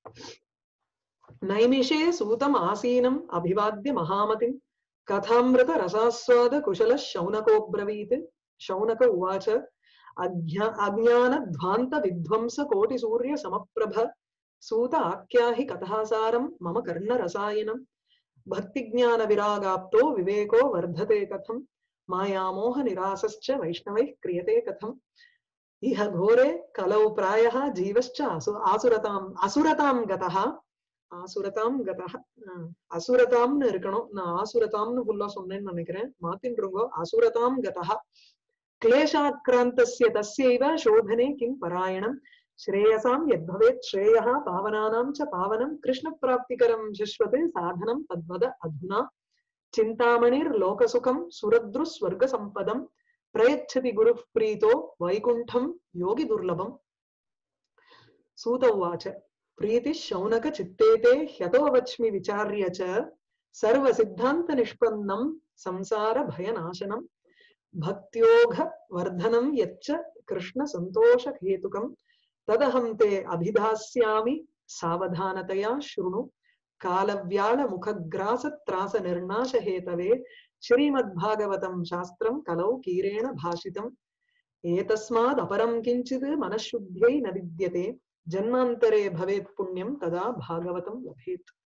நைமிஷே சூதம் ஆசீனம் அபிவாத்ய மகாமதிம் கதாமிருத ரசாஸ்வாத குஷல சௌனகோப்ரவீத். சௌனக உவாச்ச அஜ்ஞான த்வாந்த வித்வம்ச கோட்டி சூரிய சமப்பிரப சூத ஆக்யாஹி கதாசாரம் மம கர்ண ரசாயனம் பக்தி ஜான விராகாப்தோ விவேகோ வர்ததே கதம் மாயாமோக நிராசஸ்ச வைஷ்ணவை கிரியதே கதம் இஹ கோரே கலௌ பிராயः ஜீவஸ்ச அசுரதாம் கதஹ. ஆசுரதாம் கதஹ, அசுரதாம்னு இருக்கணும். நான் ஆசுரதாம்னு ஃபுல்லா சொன்னேன்னு நினைக்கிறேன், மாத்தின்றுங்கோ. அசுரதாம் கதஹ क्लेशाक्रान्तस्य तस्यैव शोभने किं परायणं श्रेयसां यद्भवेत् श्रेयः पावनानां च पावनं कृष्णप्राप्तिकरं शश्वते साधनं तद्वद अधुना चिन्तामणिर्लोकसुखं सुरद्रुस्वर्गसम्पदं प्रयच्छति गुरुः प्रीतो वैकुण्ठं योगि दुर्लभम्. सूत उवाच प्रीतिः शौनक चित्तेते ह्यतो वच्मि विचार्य च सर्वसिद्धान्तनिष्पन्नं संसार भयनाशनं भक्त्योग वर्धनं यच्च कृष्ण संतोष हेतुकं तदहं ते अभिधास्यामि सावधानतया शृणु कालव्याल मुखग्रास त्रास निर्नाश हेतवे श्रीमद्भागवतं शास्त्रं कलौ कीरेण भाषितम् एतस्माद् अपरं किञ्चित् मनःशुद्ध्यै न विद्यते जन्मान्तरे भवेत् पुण्यं तदा भागवतं लभेत्.